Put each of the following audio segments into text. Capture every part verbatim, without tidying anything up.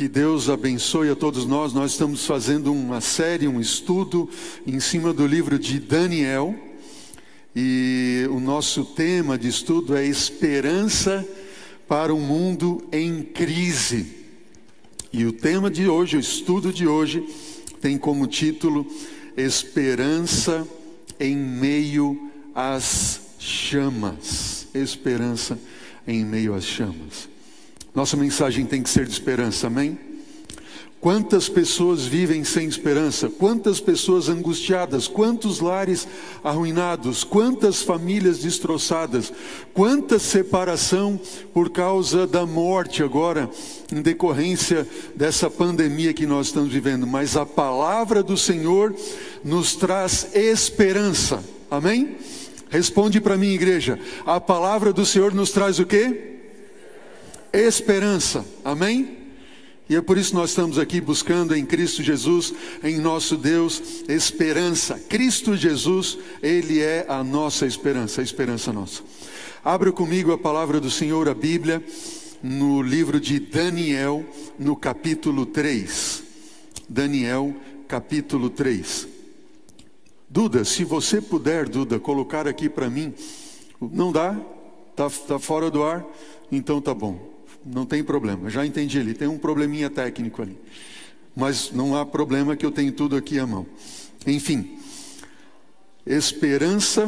Que Deus abençoe a todos nós. Nós estamos fazendo uma série, um estudo em cima do livro de Daniel. E o nosso tema de estudo é esperança para um mundo em crise. E o tema de hoje, o estudo de hoje, tem como título Esperança em meio às chamas. Esperança em meio às chamas. Nossa mensagem tem que ser de esperança, amém? Quantas pessoas vivem sem esperança? Quantas pessoas angustiadas? Quantos lares arruinados? Quantas famílias destroçadas? Quanta separação por causa da morte agora, em decorrência dessa pandemia que nós estamos vivendo. Mas a palavra do Senhor nos traz esperança, amém? Responde para mim, igreja. A palavra do Senhor nos traz o quê? Esperança, amém? E é por isso que nós estamos aqui buscando em Cristo Jesus, em nosso Deus, esperança. Cristo Jesus, Ele é a nossa esperança, a esperança nossa. Abra comigo a palavra do Senhor, a Bíblia, no livro de Daniel, no capítulo três. Daniel, capítulo três. Duda, se você puder, Duda, colocar aqui para mim. Não dá? Está tá fora do ar? Então tá bom. Não tem problema, já entendi, ele tem um probleminha técnico ali. Mas não há problema que eu tenho tudo aqui à mão. Enfim, esperança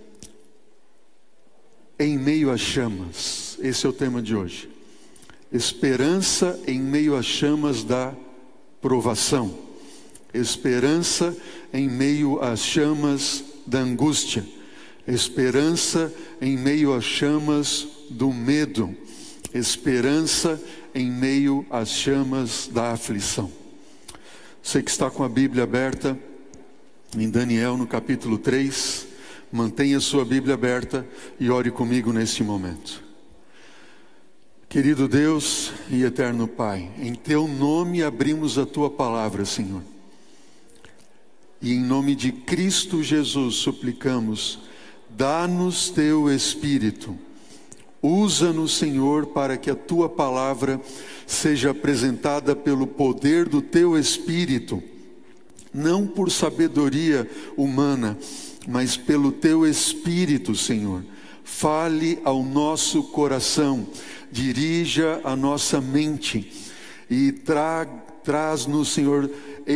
em meio às chamas. Esse é o tema de hoje. Esperança em meio às chamas da provação. Esperança em meio às chamas da angústia. Esperança em meio às chamas do medo. Esperança em meio às chamas da aflição. Você que está com a Bíblia aberta, em Daniel no capítulo três, mantenha sua Bíblia aberta e ore comigo neste momento. Querido Deus e eterno Pai, em Teu nome abrimos a Tua palavra, Senhor. E em nome de Cristo Jesus suplicamos, dá-nos Teu Espírito. Usa-nos, Senhor, para que a Tua palavra seja apresentada pelo poder do Teu Espírito, não por sabedoria humana, mas pelo Teu Espírito, Senhor. Fale ao nosso coração, dirija a nossa mente e tra traz-nos, Senhor,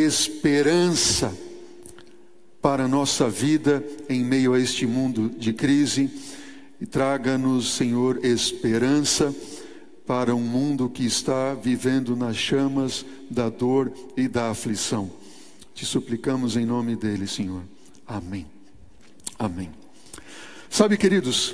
esperança para a nossa vida em meio a este mundo de crise. E traga-nos, Senhor, esperança para um mundo que está vivendo nas chamas da dor e da aflição. Te suplicamos em nome dele, Senhor. Amém. Amém. Sabe, queridos,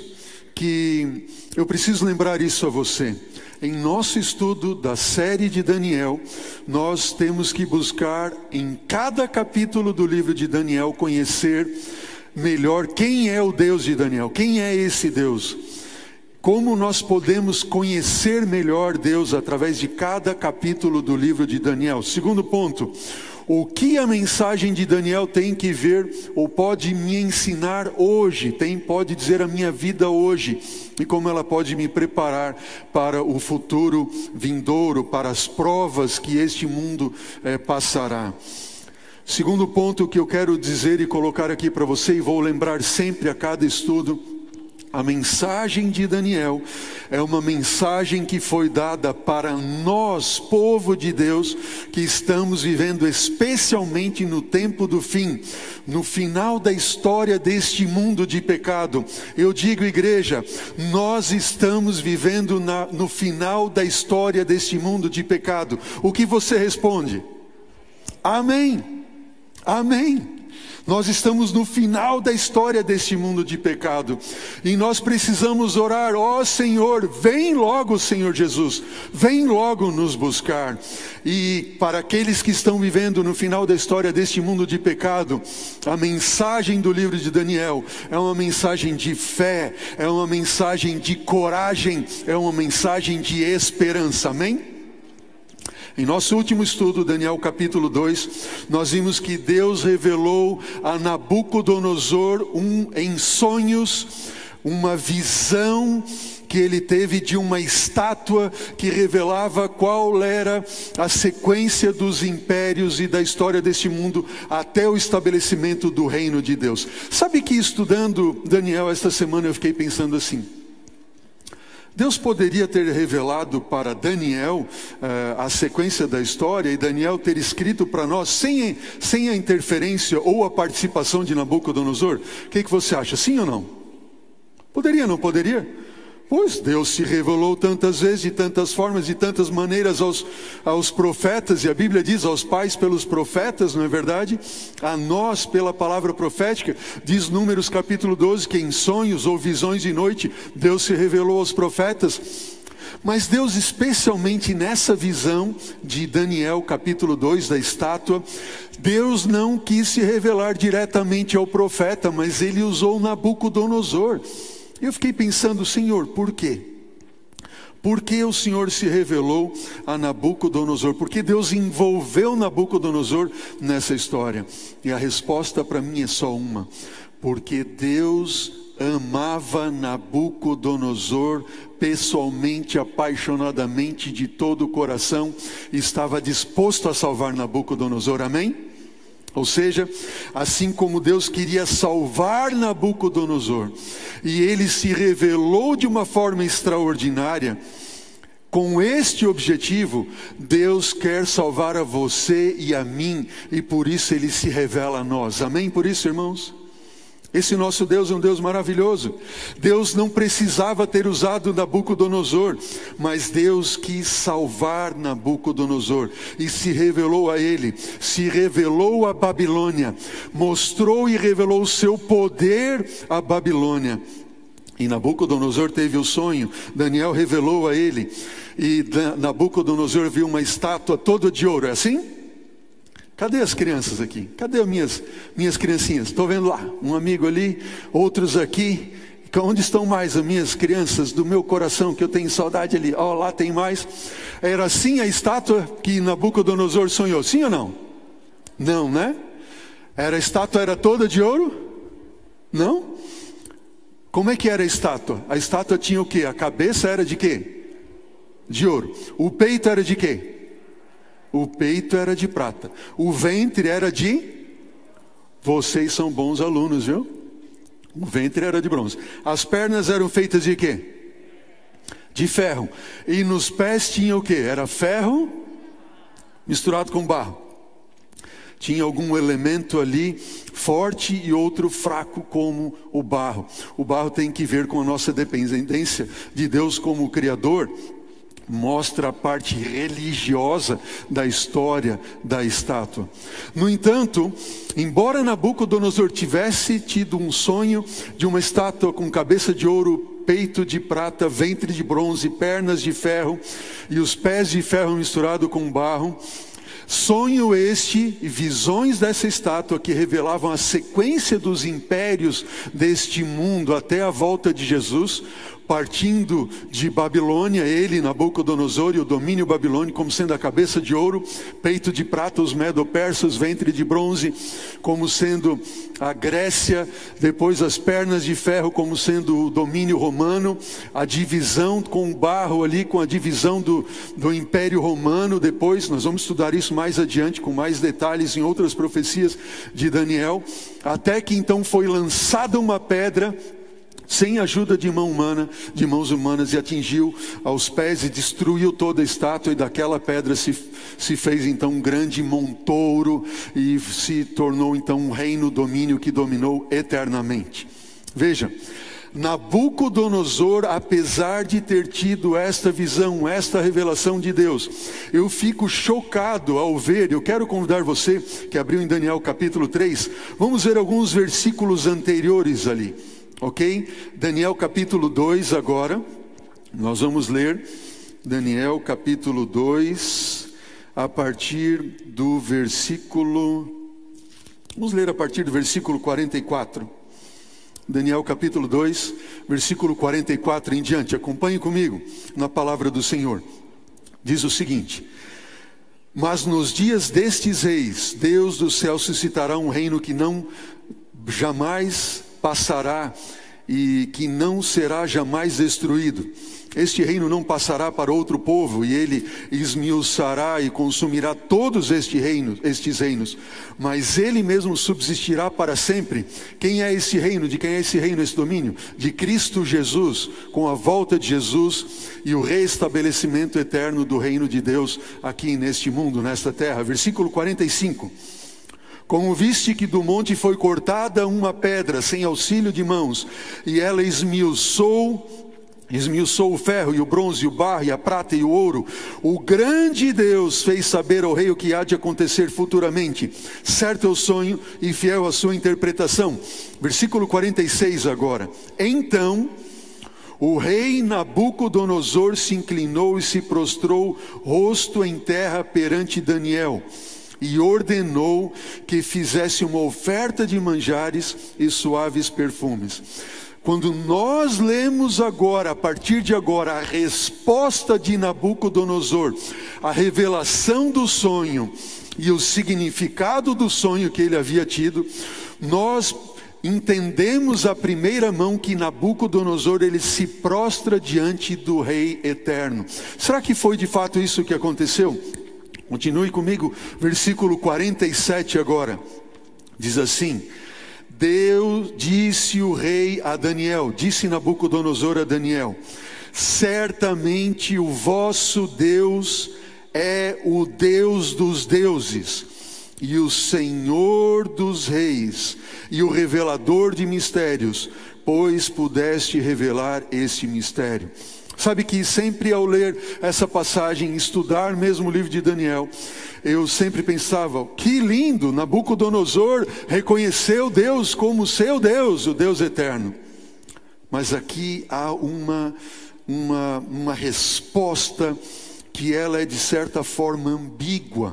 que eu preciso lembrar isso a você. Em nosso estudo da série de Daniel, nós temos que buscar em cada capítulo do livro de Daniel conhecer melhor quem é o Deus de Daniel, quem é esse Deus, como nós podemos conhecer melhor Deus através de cada capítulo do livro de Daniel. Segundo ponto, o que a mensagem de Daniel tem que ver ou pode me ensinar hoje, tem, pode dizer a minha vida hoje, e como ela pode me preparar para o futuro vindouro, para as provas que este mundo é, passará. Segundo ponto que eu quero dizer e colocar aqui para você, e vou lembrar sempre a cada estudo, a mensagem de Daniel é uma mensagem que foi dada para nós, povo de Deus, que estamos vivendo especialmente no tempo do fim, no final da história deste mundo de pecado. Eu digo, igreja, nós estamos vivendo na, no final da história deste mundo de pecado. O que você responde? Amém. Amém. Nós estamos no final da história deste mundo de pecado. E nós precisamos orar, ó Senhor, vem logo, Senhor Jesus. Vem logo nos buscar. E para aqueles que estão vivendo no final da história deste mundo de pecado, a mensagem do livro de Daniel é uma mensagem de fé, é uma mensagem de coragem, é uma mensagem de esperança. Amém? Em nosso último estudo, Daniel capítulo dois, nós vimos que Deus revelou a Nabucodonosor um, em sonhos uma visão que ele teve de uma estátua que revelava qual era a sequência dos impérios e da história deste mundo até o estabelecimento do reino de Deus. Sabe que estudando Daniel esta semana eu fiquei pensando assim: Deus poderia ter revelado para Daniel uh, a sequência da história e Daniel ter escrito para nós sem, sem a interferência ou a participação de Nabucodonosor? O que, que você acha? Sim ou não? Poderia, não poderia? Pois Deus se revelou tantas vezes, de tantas formas, de tantas maneiras aos, aos profetas, e a Bíblia diz aos pais pelos profetas, não é verdade? A nós pela palavra profética, diz Números capítulo doze, que em sonhos ou visões de noite, Deus se revelou aos profetas. Mas Deus, especialmente nessa visão de Daniel capítulo dois, da estátua, Deus não quis se revelar diretamente ao profeta, mas ele usou Nabucodonosor. Eu fiquei pensando, Senhor, por quê? Por que o Senhor se revelou a Nabucodonosor? Por que Deus envolveu Nabucodonosor nessa história? E a resposta para mim é só uma: porque Deus amava Nabucodonosor pessoalmente, apaixonadamente, de todo o coração, e estava disposto a salvar Nabucodonosor, amém? Ou seja, assim como Deus queria salvar Nabucodonosor, e ele se revelou de uma forma extraordinária, com este objetivo, Deus quer salvar a você e a mim, e por isso ele se revela a nós, amém? Por isso, irmãos, esse nosso Deus é um Deus maravilhoso. Deus não precisava ter usado Nabucodonosor, mas Deus quis salvar Nabucodonosor e se revelou a ele, se revelou a Babilônia, mostrou e revelou o seu poder à Babilônia. E Nabucodonosor teve o sonho, Daniel revelou a ele, e Nabucodonosor viu uma estátua toda de ouro, é assim? Cadê as crianças aqui? Cadê as minhas, minhas criancinhas? Estou vendo lá, um amigo ali, outros aqui. Onde estão mais as minhas crianças do meu coração, que eu tenho saudade ali? Ó, lá tem mais. Era assim a estátua que Nabucodonosor sonhou, sim ou não? Não, né? Era, a estátua era toda de ouro? Não? Como é que era a estátua? A estátua tinha o quê? A cabeça era de quê? De ouro. O peito era de quê? O peito era de prata. O ventre era de... Vocês são bons alunos, viu? O ventre era de bronze. As pernas eram feitas de quê? De ferro. E nos pés tinha o quê? Era ferro misturado com barro. Tinha algum elemento ali forte e outro fraco como o barro. O barro tem que ver com a nossa dependência de Deus como Criador. Mostra a parte religiosa da história da estátua. No entanto, embora Nabucodonosor tivesse tido um sonho de uma estátua com cabeça de ouro, peito de prata, ventre de bronze, pernas de ferro e os pés de ferro misturado com barro, sonho este e visões dessa estátua que revelavam a sequência dos impérios deste mundo até a volta de Jesus, partindo de Babilônia, ele, Nabucodonosor, e o domínio babilônico como sendo a cabeça de ouro, peito de prata, os medo-persas, ventre de bronze, como sendo a Grécia, depois as pernas de ferro como sendo o domínio romano, a divisão com o barro ali, com a divisão do, do Império Romano. Depois nós vamos estudar isso mais adiante, com mais detalhes em outras profecias de Daniel, até que então foi lançada uma pedra, sem ajuda de mão humana, de mãos humanas, e atingiu aos pés e destruiu toda a estátua, e daquela pedra se, se fez então um grande montouro, e se tornou então um reino, domínio que dominou eternamente. Veja, Nabucodonosor, apesar de ter tido esta visão, esta revelação de Deus, eu fico chocado ao ver, eu quero convidar você que abriu em Daniel capítulo três, vamos ver alguns versículos anteriores ali. Ok? Daniel capítulo dois agora, nós vamos ler Daniel capítulo dois, a partir do versículo, vamos ler a partir do versículo quarenta e quatro, Daniel capítulo dois, versículo quarenta e quatro em diante, acompanhe comigo na palavra do Senhor, diz o seguinte: mas nos dias destes reis, Deus do céu suscitará um reino que não jamais passará, e que não será jamais destruído. Este reino não passará para outro povo, e ele esmiuçará e consumirá todos este reino, estes reinos, mas ele mesmo subsistirá para sempre. Quem é esse reino? De quem é esse reino, esse domínio? De Cristo Jesus, com a volta de Jesus e o reestabelecimento eterno do reino de Deus aqui neste mundo, nesta terra. Versículo quarenta e cinco. Como viste que do monte foi cortada uma pedra sem auxílio de mãos, e ela esmiuçou Esmiuçou o ferro e o bronze e o barro e a prata e o ouro, o grande Deus fez saber ao rei o que há de acontecer futuramente. Certo é o sonho e fiel a sua interpretação. Versículo quarenta e seis agora. Então o rei Nabucodonosor se inclinou e se prostrou rosto em terra perante Daniel, e ordenou que fizesse uma oferta de manjares e suaves perfumes. Quando nós lemos agora, a partir de agora, a resposta de Nabucodonosor, a revelação do sonho e o significado do sonho que ele havia tido, nós entendemos à primeira mão que Nabucodonosor, ele se prostra diante do Rei Eterno. Será que foi de fato isso que aconteceu? Continue comigo, versículo quarenta e sete agora, diz assim: Deus, disse o rei a Daniel, disse Nabucodonosor a Daniel: certamente o vosso Deus é o Deus dos deuses, e o Senhor dos reis, e o revelador de mistérios, pois pudeste revelar este mistério. Sabe que sempre ao ler essa passagem, estudar mesmo o livro de Daniel, eu sempre pensava, que lindo, Nabucodonosor reconheceu Deus como seu Deus, o Deus eterno. Mas aqui há uma, uma, uma resposta que ela é de certa forma ambígua.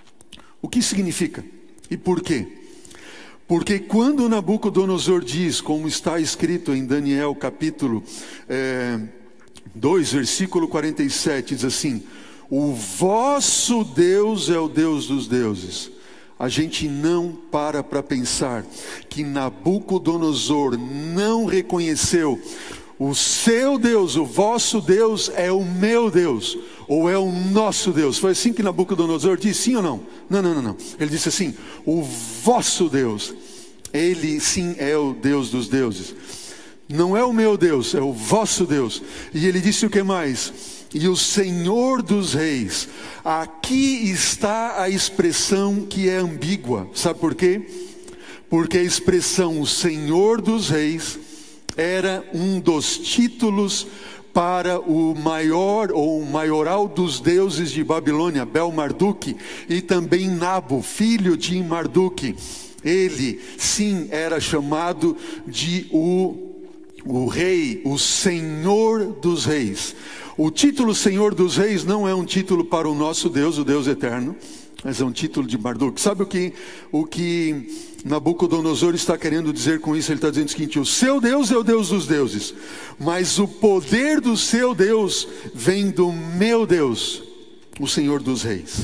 O que significa? E por quê? Porque quando Nabucodonosor diz, como está escrito em Daniel capítulo é, dois, versículo quarenta e sete, diz assim: o vosso Deus é o Deus dos deuses. A gente não para para pensar que Nabucodonosor não reconheceu o seu Deus, o vosso Deus é o meu Deus, ou é o nosso Deus. Foi assim que Nabucodonosor disse, sim ou não? Não, não, não, não. Ele disse assim: o vosso Deus, ele sim é o Deus dos deuses. Não é o meu Deus, é o vosso Deus. E ele disse o que mais? E o Senhor dos reis. Aqui está a expressão que é ambígua. Sabe por quê? Porque a expressão o Senhor dos reis era um dos títulos para o maior ou maioral dos deuses de Babilônia, Bel-Marduk, e também Nabo, filho de Marduk. Ele sim era chamado de o O rei, o Senhor dos reis. O título Senhor dos reis não é um título para o nosso Deus, o Deus eterno, mas é um título de Marduk. Sabe o que, o que Nabucodonosor está querendo dizer com isso? Ele está dizendo o seguinte: o seu Deus é o Deus dos deuses, mas o poder do seu Deus vem do meu Deus, o Senhor dos reis.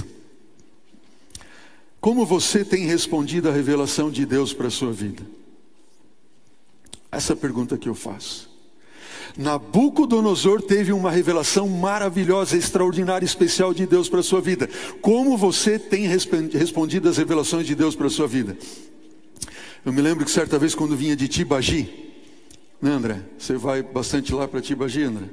Como você tem respondido à revelação de Deus para a sua vida? Essa pergunta que eu faço. Nabucodonosor teve uma revelação maravilhosa, extraordinária, especial de Deus para a sua vida. Como você tem respondido às revelações de Deus para a sua vida? Eu me lembro que certa vez quando vinha de Tibagi, né, André? Você vai bastante lá para Tibagi, André?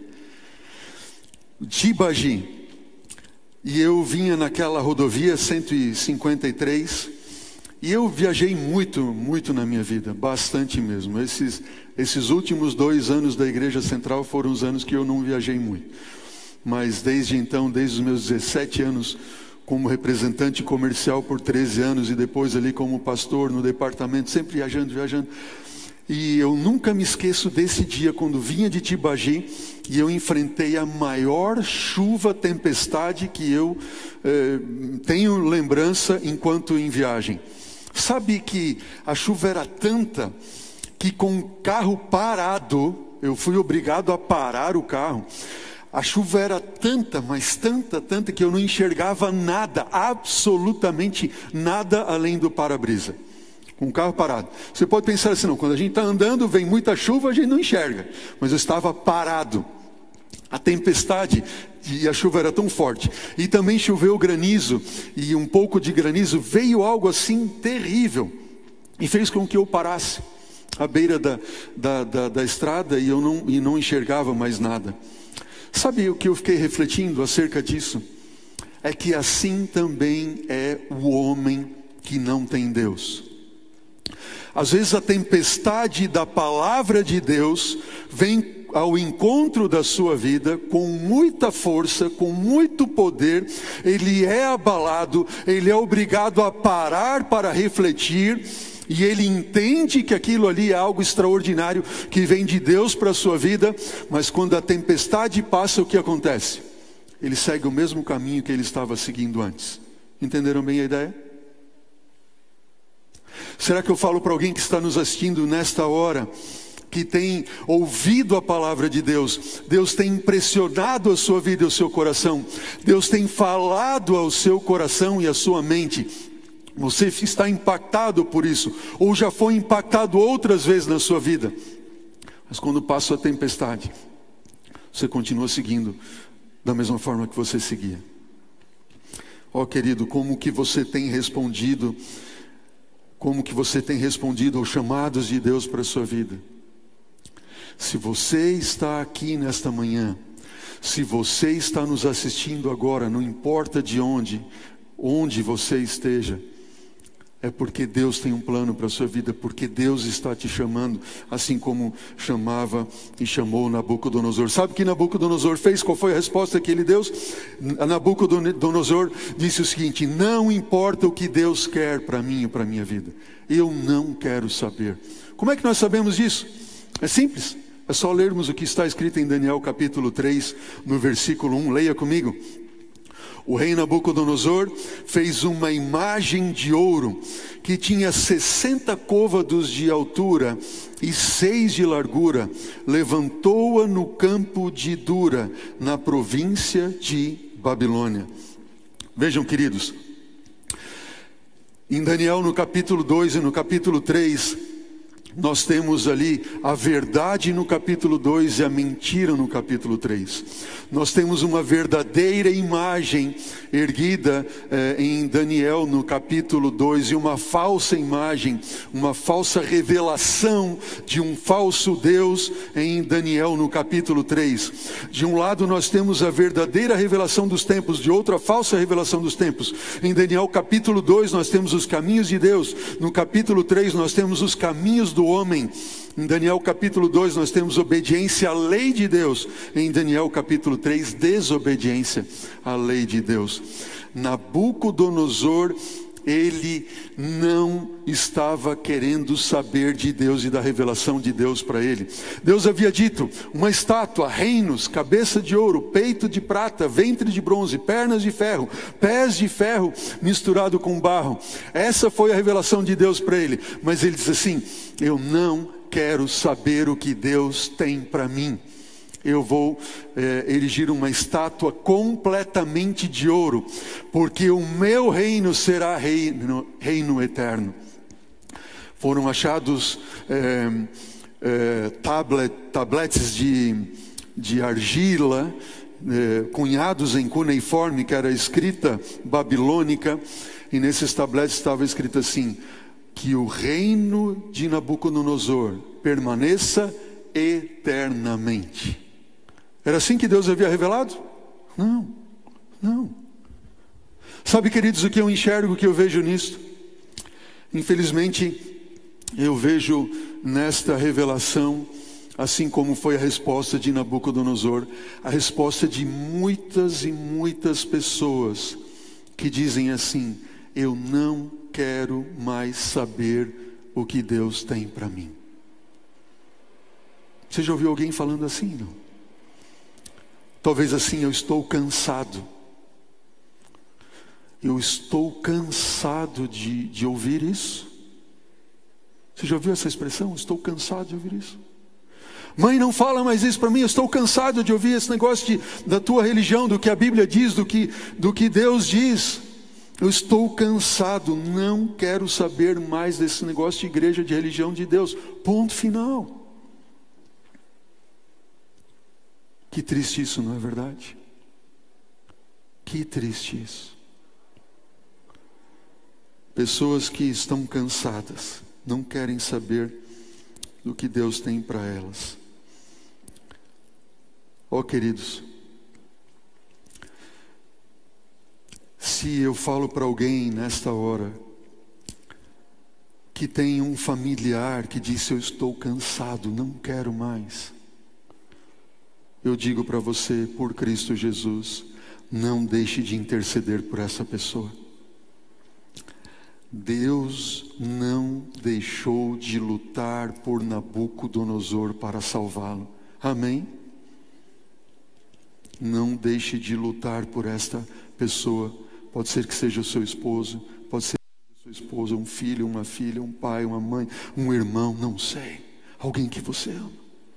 Tibagi. E eu vinha naquela rodovia cento e cinquenta e três... E eu viajei muito, muito na minha vida, bastante mesmo. Esses, esses últimos dois anos da Igreja Central foram os anos que eu não viajei muito. Mas desde então, desde os meus dezessete anos, como representante comercial por treze anos, e depois ali como pastor no departamento, sempre viajando, viajando. E eu nunca me esqueço desse dia, quando vinha de Tibagi, e eu enfrentei a maior chuva, tempestade que eu eh, tenho lembrança enquanto em viagem. Sabe que a chuva era tanta que com o carro parado, eu fui obrigado a parar o carro. A chuva era tanta, mas tanta, tanta, que eu não enxergava nada, absolutamente nada além do para-brisa. com o carro parado. Você pode pensar assim, não, quando a gente está andando, vem muita chuva, a gente não enxerga. Mas eu estava parado. A tempestade e a chuva era tão forte. E também choveu granizo, e um pouco de granizo, veio algo assim terrível. E fez com que eu parasse à beira da, da, da, da estrada e eu não, e não enxergava mais nada. Sabe o que eu fiquei refletindo acerca disso? É que assim também é o homem que não tem Deus. Às vezes a tempestade da palavra de Deus vem ao encontro da sua vida com muita força, com muito poder. Ele é abalado, ele é obrigado a parar para refletir, e ele entende que aquilo ali é algo extraordinário que vem de Deus para a sua vida. Mas quando a tempestade passa, o que acontece? Ele segue o mesmo caminho que ele estava seguindo antes. Entenderam bem a ideia? Será que eu falo para alguém que está nos assistindo nesta hora, que tem ouvido a palavra de Deus, Deus tem impressionado a sua vida e o seu coração, Deus tem falado ao seu coração e à sua mente, você está impactado por isso, ou já foi impactado outras vezes na sua vida, mas quando passa a tempestade, você continua seguindo da mesma forma que você seguia. Ó querido, como que você tem respondido, como que você tem respondido aos chamados de Deus para a sua vida? Se você está aqui nesta manhã, se você está nos assistindo agora, não importa de onde, onde você esteja, é porque Deus tem um plano para a sua vida, porque Deus está te chamando, assim como chamava e chamou Nabucodonosor. Sabe o que Nabucodonosor fez? Qual foi a resposta que ele deu? Nabucodonosor disse o seguinte: não importa o que Deus quer para mim e para a minha vida, eu não quero saber. Como é que nós sabemos disso? É simples, é só lermos o que está escrito em Daniel capítulo três, no versículo um, leia comigo. O rei Nabucodonosor fez uma imagem de ouro que tinha sessenta côvados de altura e seis de largura. Levantou-a no campo de Dura, na província de Babilônia. Vejam, queridos, em Daniel no capítulo dois e no capítulo três, nós temos ali a verdade no capítulo dois e a mentira no capítulo três. Nós temos uma verdadeira imagem erguida eh, em Daniel no capítulo dois, e uma falsa imagem, uma falsa revelação de um falso Deus em Daniel no capítulo três. De um lado nós temos a verdadeira revelação dos tempos, de outra a falsa revelação dos tempos. Em Daniel capítulo dois nós temos os caminhos de Deus, no capítulo três nós temos os caminhos do homem. Em Daniel capítulo dois nós temos obediência à lei de Deus. Em Daniel capítulo três, desobediência à lei de Deus. Nabucodonosor, ele não estava querendo saber de Deus e da revelação de Deus para ele. Deus havia dito: uma estátua, reinos, cabeça de ouro, peito de prata, ventre de bronze, pernas de ferro, pés de ferro misturado com barro. Essa foi a revelação de Deus para ele. Mas ele disse assim: eu não quero saber o que Deus tem para mim. Eu vou é, erigir uma estátua completamente de ouro, porque o meu reino será reino, reino eterno. Foram achados é, é, tablet, tabletes de, de argila, é, cunhados em cuneiforme, que era a escrita babilônica, e nesses tabletes estava escrito assim: que o reino de Nabucodonosor permaneça eternamente. Era assim que Deus havia revelado? Não, não. Sabe, queridos, o que eu enxergo, o que eu vejo nisto? Infelizmente, eu vejo nesta revelação, assim como foi a resposta de Nabucodonosor, a resposta de muitas e muitas pessoas que dizem assim: eu não quero mais saber o que Deus tem para mim. Você já ouviu alguém falando assim? Não? Talvez assim: eu estou cansado. Eu estou cansado de, de ouvir isso. Você já ouviu essa expressão? Estou cansado de ouvir isso. Mãe, não fala mais isso para mim. Eu estou cansado de ouvir esse negócio de, da tua religião, do que a Bíblia diz, do que, do que Deus diz. Eu estou cansado, não quero saber mais desse negócio de igreja, de religião de Deus. Ponto final. Que triste isso, não é verdade? Que triste isso. Pessoas que estão cansadas, não querem saber do que Deus tem para elas. Ó, queridos, se eu falo para alguém nesta hora que tem um familiar que disse: eu estou cansado, não quero mais, eu digo para você, por Cristo Jesus, não deixe de interceder por essa pessoa. Deus não deixou de lutar por Nabucodonosor para salvá-lo. Amém? Não deixe de lutar por esta pessoa. Pode ser que seja o seu esposo, pode ser a sua esposa, um filho, uma filha, um pai, uma mãe, um irmão, não sei, alguém que você ama.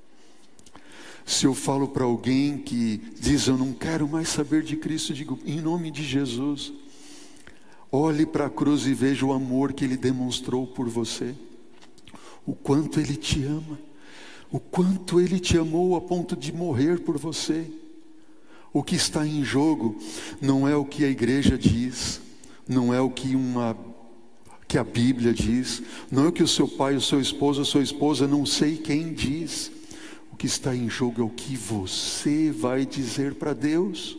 Se eu falo para alguém que diz: eu não quero mais saber de Cristo, eu digo: em nome de Jesus, olhe para a cruz e veja o amor que Ele demonstrou por você, o quanto Ele te ama, o quanto Ele te amou a ponto de morrer por você. O que está em jogo não é o que a igreja diz, não é o que, uma, que a Bíblia diz, não é o que o seu pai, o seu esposo, a sua esposa, não sei quem diz. O que está em jogo é o que você vai dizer para Deus,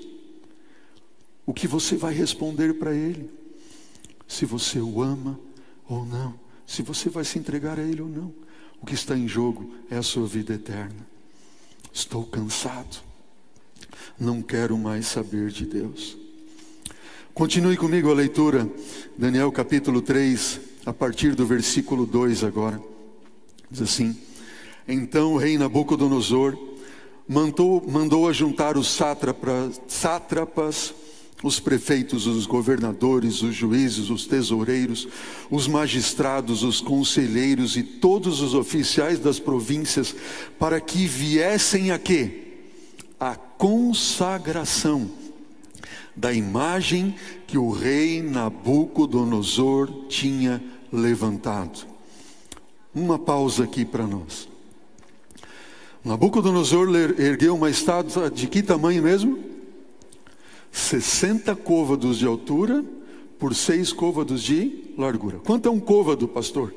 o que você vai responder para Ele, se você o ama ou não, se você vai se entregar a Ele ou não. O que está em jogo é a sua vida eterna. Estou cansado, não quero mais saber de Deus. Continue comigo a leitura, Daniel capítulo três, a partir do versículo dois agora. Diz assim: então o rei Nabucodonosor mandou, mandou ajuntar os sátrapas, sátrapas, os prefeitos, os governadores, os juízes, os tesoureiros, os magistrados, os conselheiros e todos os oficiais das províncias, para que viessem a quê? A consagração da imagem que o rei Nabucodonosor tinha levantado. Uma pausa aqui para nós. Nabucodonosor ergueu uma estátua de que tamanho mesmo? sessenta côvados de altura por seis côvados de largura. Quanto é um côvado, pastor?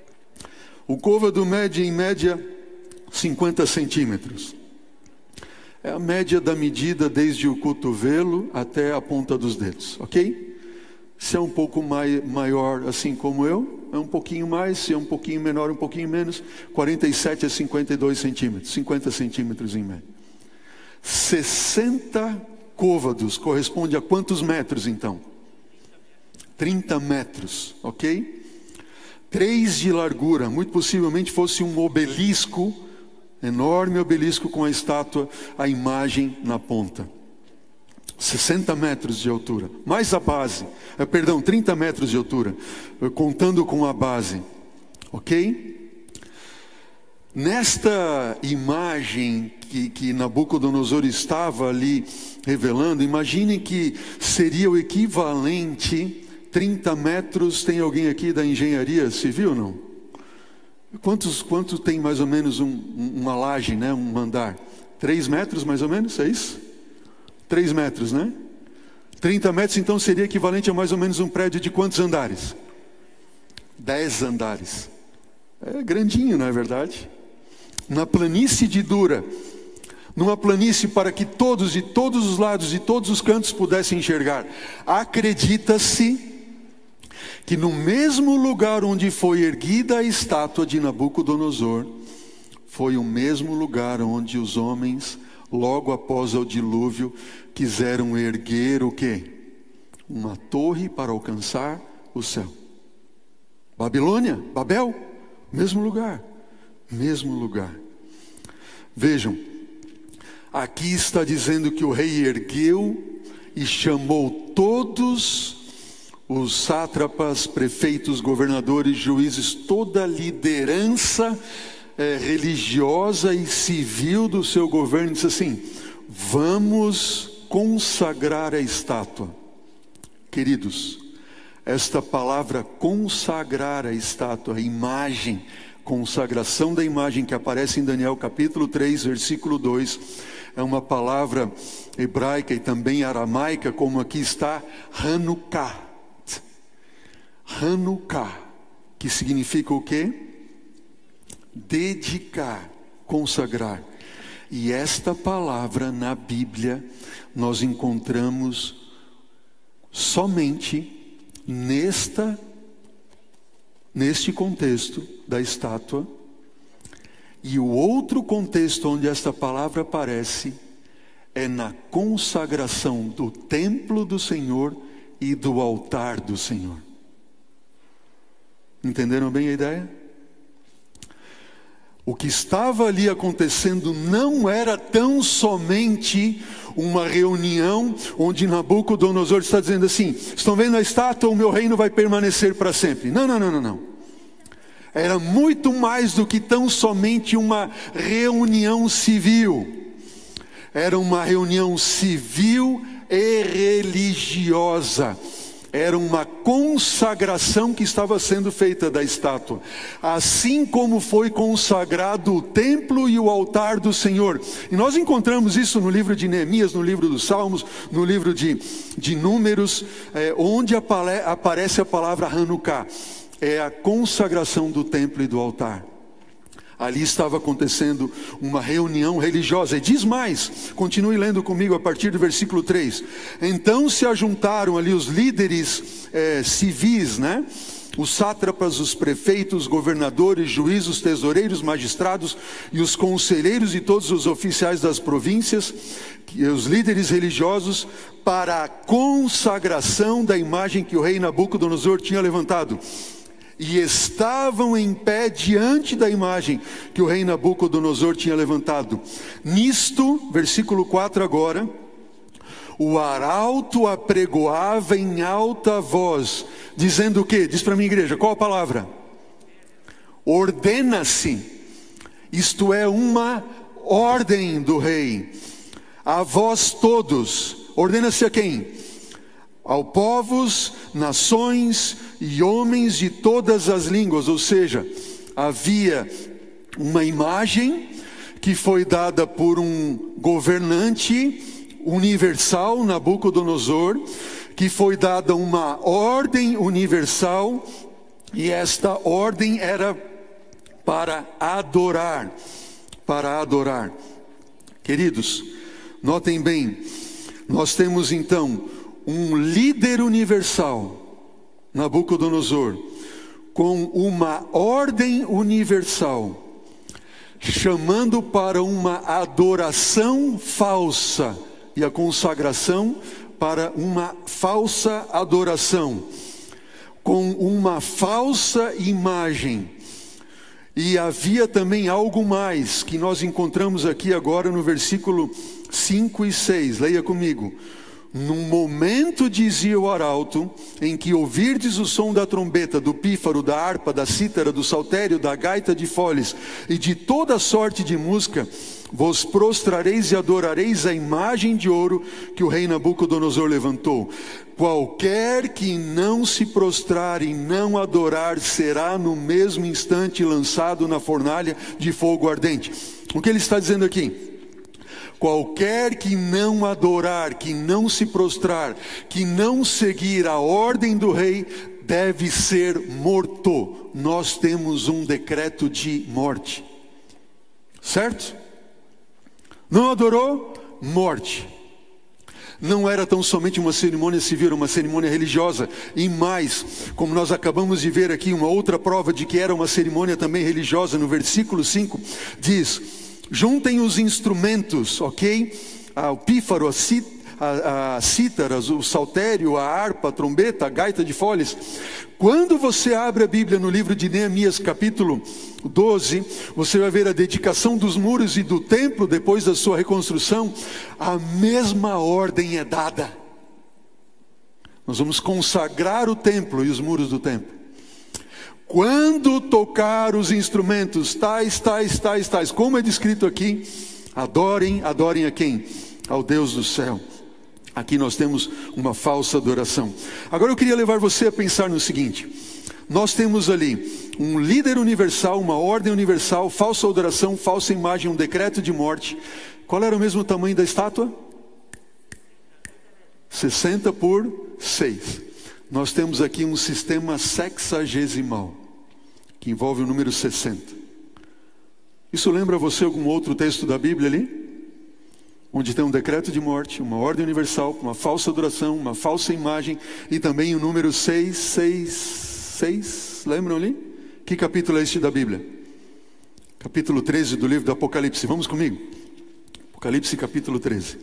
O côvado mede em média cinquenta centímetros. É a média da medida desde o cotovelo até a ponta dos dedos, ok? Se é um pouco mai, maior, assim como eu, é um pouquinho mais. Se é um pouquinho menor, um pouquinho menos. quarenta e sete a cinquenta e dois centímetros, cinquenta centímetros em média. sessenta côvados corresponde a quantos metros então? trinta metros, ok? três de largura, muito possivelmente fosse um obelisco, enorme obelisco com a estátua, a imagem na ponta. sessenta metros de altura, mais a base, eh, perdão, trinta metros de altura, contando com a base, ok? Nesta imagem que, que Nabucodonosor estava ali revelando, imaginem que seria o equivalente, trinta metros, tem alguém aqui da engenharia civil ou não? Quantos, quanto tem mais ou menos um, uma laje, né? Um andar? Três metros mais ou menos, é isso? Três metros, né? trinta metros então seria equivalente a mais ou menos um prédio de quantos andares? Dez andares. É grandinho, não é verdade? Na planície de Dura, numa planície para que todos, de todos os lados, de todos os cantos pudessem enxergar. Acredita-se que no mesmo lugar onde foi erguida a estátua de Nabucodonosor, foi o mesmo lugar onde os homens, logo após o dilúvio, quiseram erguer o quê? Uma torre para alcançar o céu. Babilônia, Babel, mesmo lugar, mesmo lugar. Vejam, aqui está dizendo que o rei ergueu e chamou todos os sátrapas, prefeitos, governadores, juízes, toda a liderança é, religiosa e civil do seu governo, disse assim: vamos consagrar a estátua. Queridos, esta palavra consagrar a estátua, a imagem, consagração da imagem que aparece em Daniel capítulo três, versículo dois, é uma palavra hebraica e também aramaica, como aqui está, Hanukkah. Hanukkah, que significa o quê? Dedicar, consagrar. E esta palavra na Bíblia nós encontramos somente nesta, neste contexto da estátua. E o outro contexto onde esta palavra aparece é na consagração do templo do Senhor e do altar do Senhor. Entenderam bem a ideia? O que estava ali acontecendo não era tão somente uma reunião onde Nabucodonosor está dizendo assim: estão vendo a estátua, o meu reino vai permanecer para sempre. Não, não, não, não, não. Era muito mais do que tão somente uma reunião civil. Era uma reunião civil e religiosa. Era uma consagração que estava sendo feita da estátua. Assim como foi consagrado o templo e o altar do Senhor. E nós encontramos isso no livro de Neemias, no livro dos Salmos, no livro de, de Números, é, onde apare, aparece a palavra Hanukkah. É a consagração do templo e do altar. Ali estava acontecendo uma reunião religiosa. E diz mais, continue lendo comigo a partir do versículo três. Então se ajuntaram ali os líderes é, civis, né? Os sátrapas, os prefeitos, governadores, juízes, tesoureiros, magistrados e os conselheiros e todos os oficiais das províncias, e os líderes religiosos, para a consagração da imagem que o rei Nabucodonosor tinha levantado. E estavam em pé diante da imagem que o rei Nabucodonosor tinha levantado. Nisto, versículo quatro agora, o arauto apregoava em alta voz, dizendo o quê? Diz para mim, igreja, qual a palavra? Ordena-se. Isto é uma ordem do rei. A vós todos. Ordena-se a quem? Ao povos, nações e homens de todas as línguas. Ou seja, havia uma imagem que foi dada por um governante universal, Nabucodonosor, que foi dada uma ordem universal, e esta ordem era para adorar, para adorar. Queridos, notem bem, nós temos então um líder universal, Nabucodonosor, com uma ordem universal, chamando para uma adoração falsa e a consagração para uma falsa adoração, com uma falsa imagem. E havia também algo mais que nós encontramos aqui agora no versículo cinco e seis, leia comigo. Num momento, dizia o arauto, em que ouvirdes o som da trombeta, do pífaro, da harpa, da cítara, do saltério, da gaita de foles e de toda sorte de música, vos prostrareis e adorareis a imagem de ouro que o rei Nabucodonosor levantou. Qualquer que não se prostrar e não adorar será no mesmo instante lançado na fornalha de fogo ardente. O que ele está dizendo aqui? Qualquer que não adorar, que não se prostrar, que não seguir a ordem do rei, deve ser morto. Nós temos um decreto de morte. Certo? Não adorou? Morte. Não era tão somente uma cerimônia civil, era uma cerimônia religiosa. E mais, como nós acabamos de ver aqui, uma outra prova de que era uma cerimônia também religiosa, no versículo cinco, diz: juntem os instrumentos, ok? Ah, o pífaro, a, cít, a, a cítara, o saltério, a harpa, a trombeta, a gaita de foles. Quando você abre a Bíblia no livro de Neemias, capítulo doze, você vai ver a dedicação dos muros e do templo depois da sua reconstrução. A mesma ordem é dada. Nós vamos consagrar o templo e os muros do templo. Quando tocar os instrumentos, tais, tais, tais, tais, como é descrito aqui, adorem, adorem a quem? Ao Deus do céu. Aqui nós temos uma falsa adoração. Agora eu queria levar você a pensar no seguinte: nós temos ali um líder universal, uma ordem universal, falsa adoração, falsa imagem, um decreto de morte. Qual era o mesmo tamanho da estátua? sessenta por seis. Nós temos aqui um sistema sexagesimal, que envolve o número sessenta. Isso lembra você algum outro texto da Bíblia ali? Onde tem um decreto de morte, uma ordem universal, uma falsa adoração, uma falsa imagem e também o número seis, seis, seis. Lembram ali? Que capítulo é este da Bíblia? Capítulo treze do livro do Apocalipse. Vamos comigo? Apocalipse capítulo treze.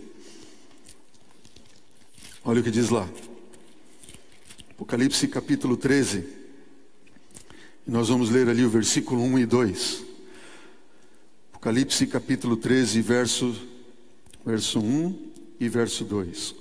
Olha o que diz lá. Apocalipse capítulo treze. E nós vamos ler ali o versículo um e dois. Apocalipse capítulo treze, verso, verso um e verso dois.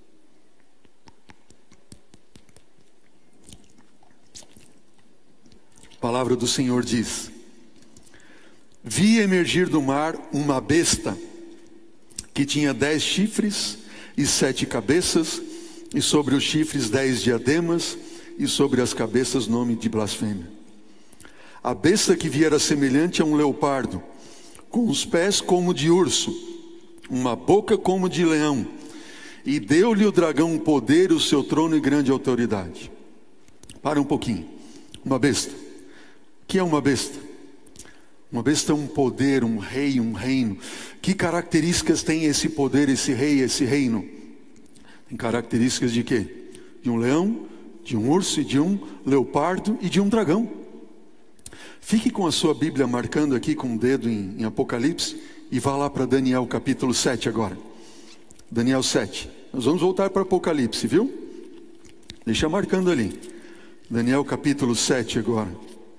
A palavra do Senhor diz: vi emergir do mar uma besta que tinha dez chifres e sete cabeças, e sobre os chifres dez diademas, e sobre as cabeças nome de blasfêmia. A besta que vi era semelhante a um leopardo, com os pés como de urso, uma boca como de leão, e deu-lhe o dragão poder, o seu trono e grande autoridade. Para um pouquinho. Uma besta. O que é uma besta? Uma besta é um poder, um rei, um reino. Que características tem esse poder, esse rei, esse reino? Tem características de quê? De um leão, de um urso, de um leopardo e de um dragão. Fique com a sua Bíblia marcando aqui com o dedo em, em Apocalipse e vá lá para Daniel capítulo sete agora. Daniel sete. Nós vamos voltar para Apocalipse, viu? Deixa marcando ali. Daniel capítulo sete agora.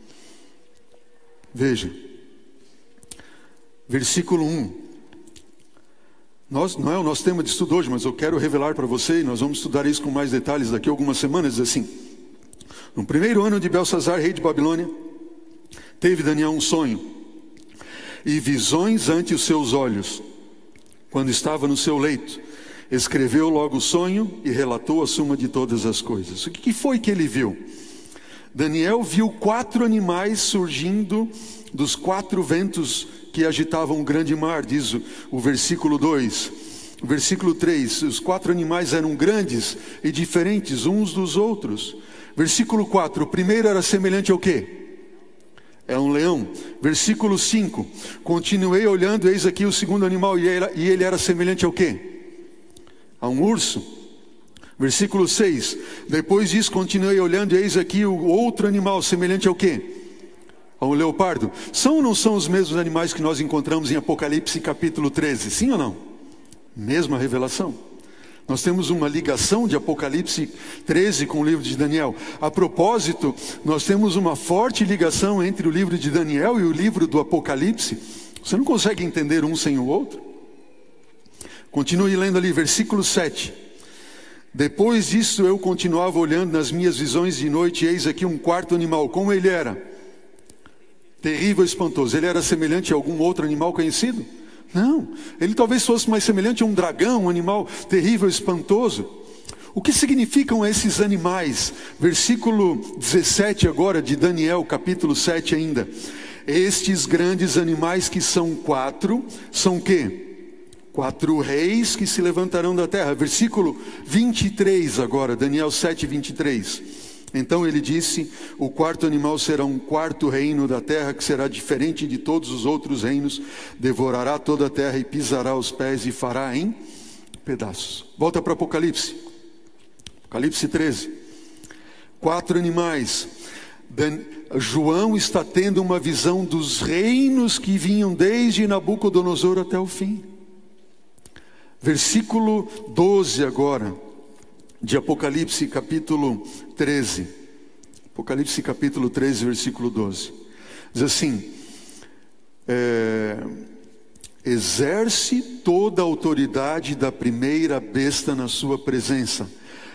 Veja. Versículo um. Nós, não é o nosso tema de estudo hoje, mas eu quero revelar para você, e nós vamos estudar isso com mais detalhes daqui a algumas semanas. Diz assim: no primeiro ano de Belsazar, rei de Babilônia, teve Daniel um sonho e visões ante os seus olhos. Quando estava no seu leito, escreveu logo o sonho e relatou a suma de todas as coisas. O que foi que ele viu? Daniel viu quatro animais surgindo dos quatro ventos que agitavam o grande mar, diz o, o versículo dois. O versículo três, os quatro animais eram grandes e diferentes uns dos outros. Versículo quatro, o primeiro era semelhante ao quê? É um leão. Versículo cinco, continuei olhando, eis aqui o segundo animal, e ele, e ele era semelhante ao quê? A um urso. Versículo seis, depois disso continuei olhando, eis aqui o outro animal, semelhante ao quê? A um leopardo. São ou não são os mesmos animais que nós encontramos em Apocalipse capítulo treze? Sim ou não? Mesma revelação. Nós temos uma ligação de Apocalipse treze com o livro de Daniel. A propósito, nós temos uma forte ligação entre o livro de Daniel e o livro do Apocalipse. Você não consegue entender um sem o outro? Continue lendo ali, versículo sete. Depois disso eu continuava olhando nas minhas visões de noite, e eis aqui um quarto animal. Como ele era? Terrível e espantoso. Ele era semelhante a algum outro animal conhecido? Não, ele talvez fosse mais semelhante a um dragão, um animal terrível e espantoso. O que significam esses animais? Versículo dezessete agora de Daniel, capítulo sete ainda. Estes grandes animais que são quatro, são o quê? Quatro reis que se levantarão da terra. Versículo vinte e três agora, Daniel sete, vinte e três. Então ele disse: o quarto animal será um quarto reino da terra, que será diferente de todos os outros reinos, devorará toda a terra e pisará os pés e fará em pedaços. Volta para Apocalipse. Apocalipse treze. Quatro animais. Dan... João está tendo uma visão dos reinos que vinham desde Nabucodonosor até o fim. Versículo doze agora, de Apocalipse capítulo treze. Apocalipse capítulo treze, versículo doze. Diz assim: é, exerce toda a autoridade da primeira besta na sua presença.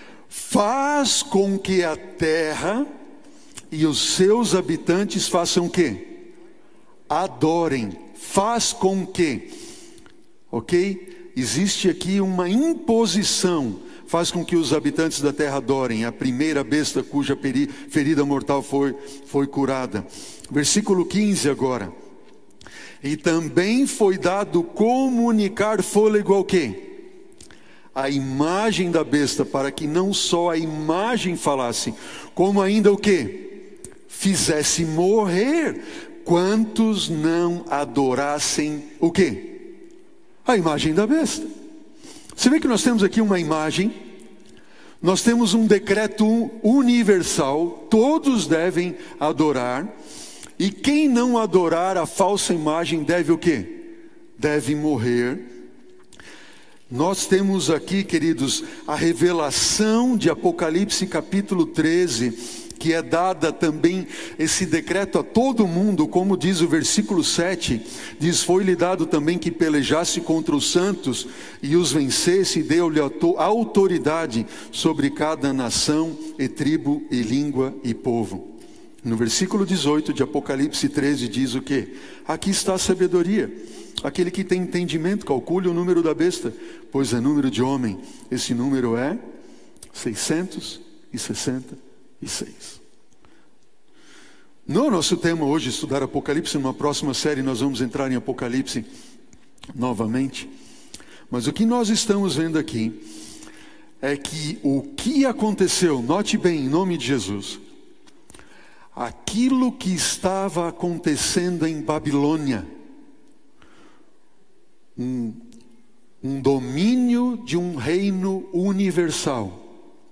Faz com que a terra e os seus habitantes façam o quê? Adorem. Faz com que, ok? existe aqui uma imposição, faz com que os habitantes da terra adorem a primeira besta cuja ferida mortal foi, foi curada. Versículo quinze agora. E também foi dado comunicar fôlego ao quê? A imagem da besta, para que não só a imagem falasse, como ainda o quê? Fizesse morrer quantos não adorassem o quê? A imagem da besta. Você vê que nós temos aqui uma imagem, nós temos um decreto universal, todos devem adorar, e quem não adorar a falsa imagem deve o quê? Deve morrer. Nós temos aqui, queridos, a revelação de Apocalipse capítulo treze, que é dada também esse decreto a todo mundo, como diz o versículo sete, diz, foi-lhe dado também que pelejasse contra os santos e os vencesse, e deu-lhe autoridade sobre cada nação, e tribo, e língua, e povo. No versículo dezoito de Apocalipse treze diz o quê? Aqui está a sabedoria. Aquele que tem entendimento, calcule o número da besta, pois é número de homem. Esse número é seiscentos e sessenta e seis. No nosso tema hoje, estudar Apocalipse, numa próxima série nós vamos entrar em Apocalipse novamente. Mas o que nós estamos vendo aqui é que o que aconteceu, note bem, em nome de Jesus, aquilo que estava acontecendo em Babilônia, um, um domínio de um reino universal,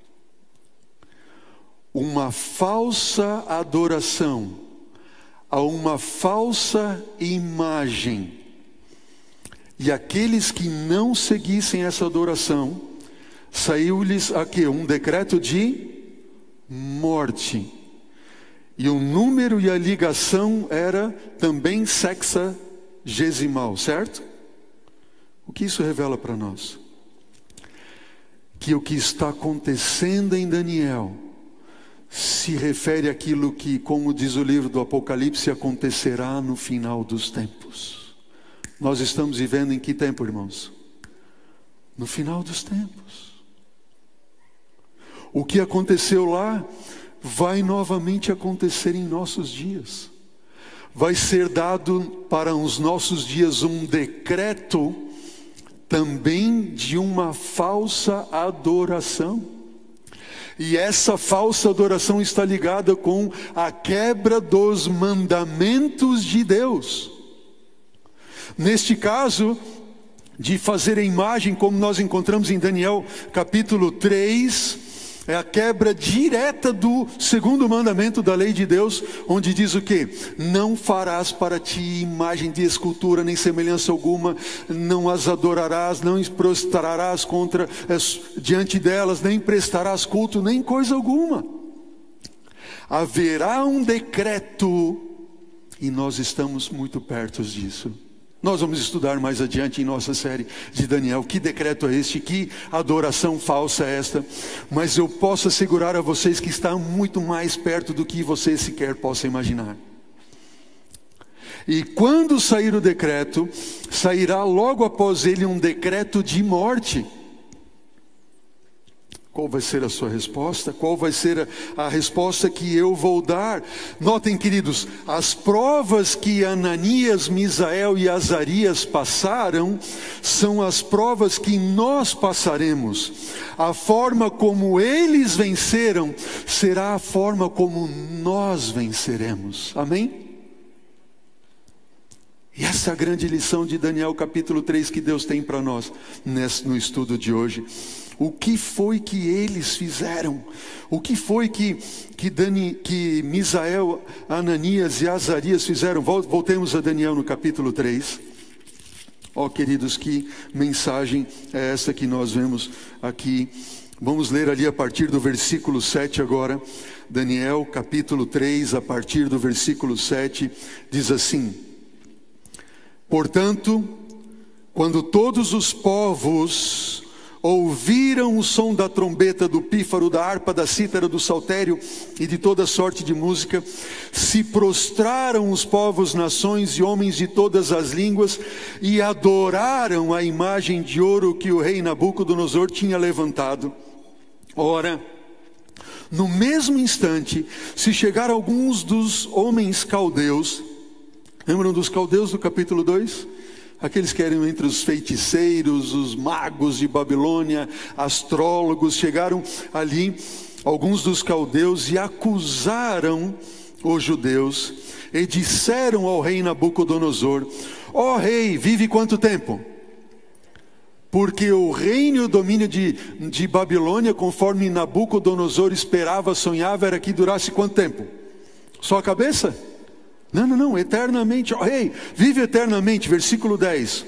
uma falsa adoração a uma falsa imagem, e aqueles que não seguissem essa adoração, saiu-lhes aqui um decreto de morte. E o número e a ligação era também sexagesimal, certo? O que isso revela para nós? Que o que está acontecendo em Daniel se refere àquilo que, como diz o livro do Apocalipse, acontecerá no final dos tempos. Nós estamos vivendo em que tempo, irmãos? No final dos tempos. O que aconteceu lá vai novamente acontecer em nossos dias. Vai ser dado para os nossos dias um decreto também de uma falsa adoração. E essa falsa adoração está ligada com a quebra dos mandamentos de Deus. Neste caso, de fazer a imagem, como nós encontramos em Daniel capítulo três, é a quebra direta do segundo mandamento da lei de Deus, onde diz o quê? Não farás para ti imagem de escultura, nem semelhança alguma, não as adorarás, não prostrarás contra, diante delas, nem prestarás culto, nem coisa alguma. Haverá um decreto, e nós estamos muito perto disso. Nós vamos estudar mais adiante em nossa série de Daniel, que decreto é este, que adoração falsa é esta, mas eu posso assegurar a vocês que está muito mais perto do que você sequer possa imaginar. E quando sair o decreto, sairá logo após ele um decreto de morte. Qual vai ser a sua resposta? Qual vai ser a, a resposta que eu vou dar? Notem, queridos, as provas que Ananias, Misael e Azarias passaram são as provas que nós passaremos. A forma como eles venceram será a forma como nós venceremos. Amém? E essa é a grande lição de Daniel capítulo três que Deus tem para nós nesse, no estudo de hoje. O que foi que eles fizeram? O que foi que, que, Dani, que Misael, Ananias e Azarias fizeram? Voltemos a Daniel no capítulo três. Ó, oh, queridos, que mensagem é essa que nós vemos aqui? Vamos ler ali a partir do versículo sete agora. Daniel capítulo três, a partir do versículo sete, diz assim: Portanto, quando todos os povos ouviram o som da trombeta, do pífaro, da harpa, da cítara, do saltério e de toda sorte de música, se prostraram os povos, nações e homens de todas as línguas e adoraram a imagem de ouro que o rei Nabucodonosor tinha levantado. Ora, no mesmo instante, se chegaram alguns dos homens caldeus. Lembram dos caldeus do capítulo dois? Aqueles que eram entre os feiticeiros, os magos de Babilônia, astrólogos. Chegaram ali alguns dos caldeus e acusaram os judeus e disseram ao rei Nabucodonosor: ó oh, rei, vive quanto tempo? Porque o reino e o domínio de, de Babilônia, conforme Nabucodonosor esperava, sonhava, era que durasse quanto tempo? Só a cabeça? Não, não, não, eternamente. Ó rei, vive eternamente. Versículo dez.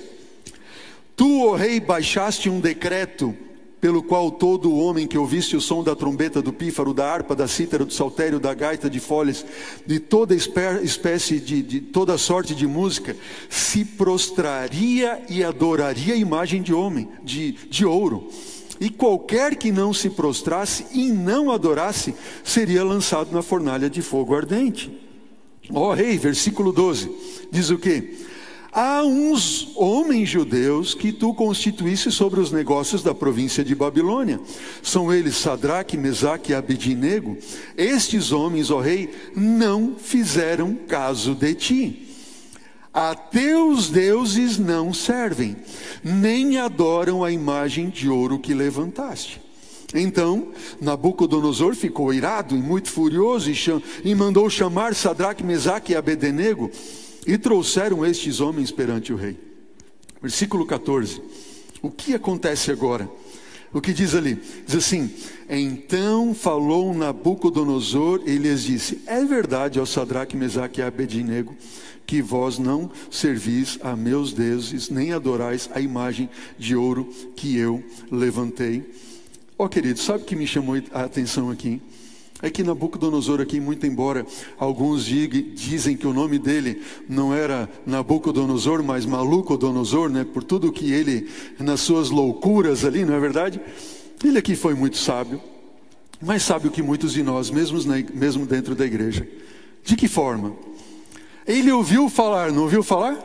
Tu, ó rei, baixaste um decreto pelo qual todo homem que ouvisse o som da trombeta, do pífaro, da harpa, da cítara, do saltério, da gaita de folhas, de toda espécie de, de toda sorte de música, se prostraria e adoraria a imagem de homem, de, de ouro. E qualquer que não se prostrasse e não adorasse, seria lançado na fornalha de fogo ardente. Ó rei, versículo doze, diz o quê? Há uns homens judeus que tu constituísse sobre os negócios da província de Babilônia. São eles Sadraque, Mesaque e Abednego. Estes homens, ó rei, não fizeram caso de ti. A teus deuses não servem, nem adoram a imagem de ouro que levantaste. Então Nabucodonosor ficou irado e muito furioso, e, cham... e mandou chamar Sadraque, Mesaque e Abednego, e trouxeram estes homens perante o rei. Versículo catorze. O que acontece agora? O que diz ali? Diz assim: então falou Nabucodonosor e lhes disse: é verdade, ó Sadraque, Mesaque e Abednego, que vós não servis a meus deuses, nem adorais a imagem de ouro que eu levantei. Ó oh, querido, sabe o que me chamou a atenção aqui? É que Nabucodonosor aqui, muito embora alguns dig, dizem que o nome dele não era Nabucodonosor, mas Malucodonosor, né? Por tudo que ele, nas suas loucuras ali, não é verdade? Ele aqui foi muito sábio, mais sábio que muitos de nós, mesmo, na, mesmo dentro da igreja. De que forma? Ele ouviu falar, não ouviu falar?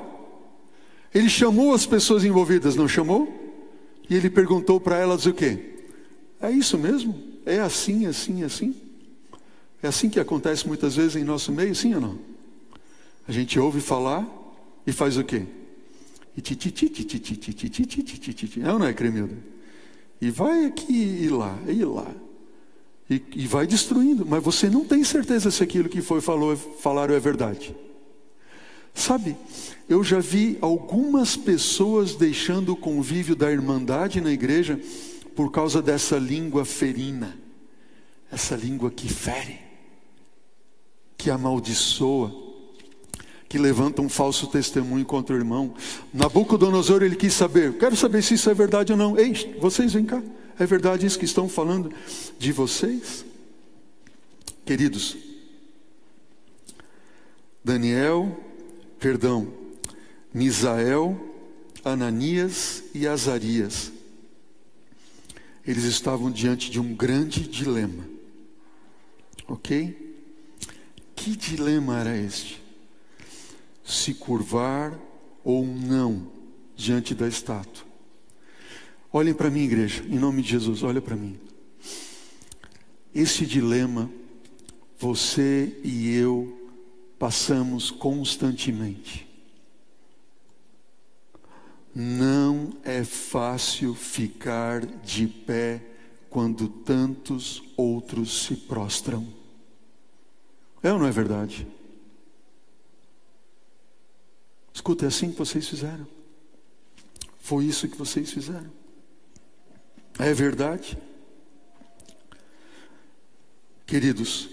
Ele chamou as pessoas envolvidas, não chamou? E ele perguntou para elas o quê? É isso mesmo? É assim, assim, assim? É assim que acontece muitas vezes em nosso meio, sim ou não? A gente ouve falar e faz o quê? E ti, ti, ti, ti, ti, ti, ti, ti, ti, ti, ti, ti, ti. É ou não é, Cremilda? E vai aqui e lá, e lá. E, e vai destruindo. Mas você não tem certeza se aquilo que foi falou, falaram é verdade. Sabe, eu já vi algumas pessoas deixando o convívio da irmandade na igreja por causa dessa língua ferina, essa língua que fere, que amaldiçoa, que levanta um falso testemunho contra o irmão. Nabucodonosor, ele quis saber, quero saber se isso é verdade ou não. Ei, vocês vem cá, é verdade isso que estão falando de vocês? Queridos, Daniel, perdão, Misael, Ananias e Azarias, eles estavam diante de um grande dilema, ok? Que dilema era este? Se curvar ou não diante da estátua. Olhem para mim, igreja, em nome de Jesus, olha para mim. Esse dilema, você e eu passamos constantemente. Não é fácil ficar de pé quando tantos outros se prostram. É ou não é verdade? Escuta, é assim que vocês fizeram. Foi isso que vocês fizeram. É verdade? Queridos,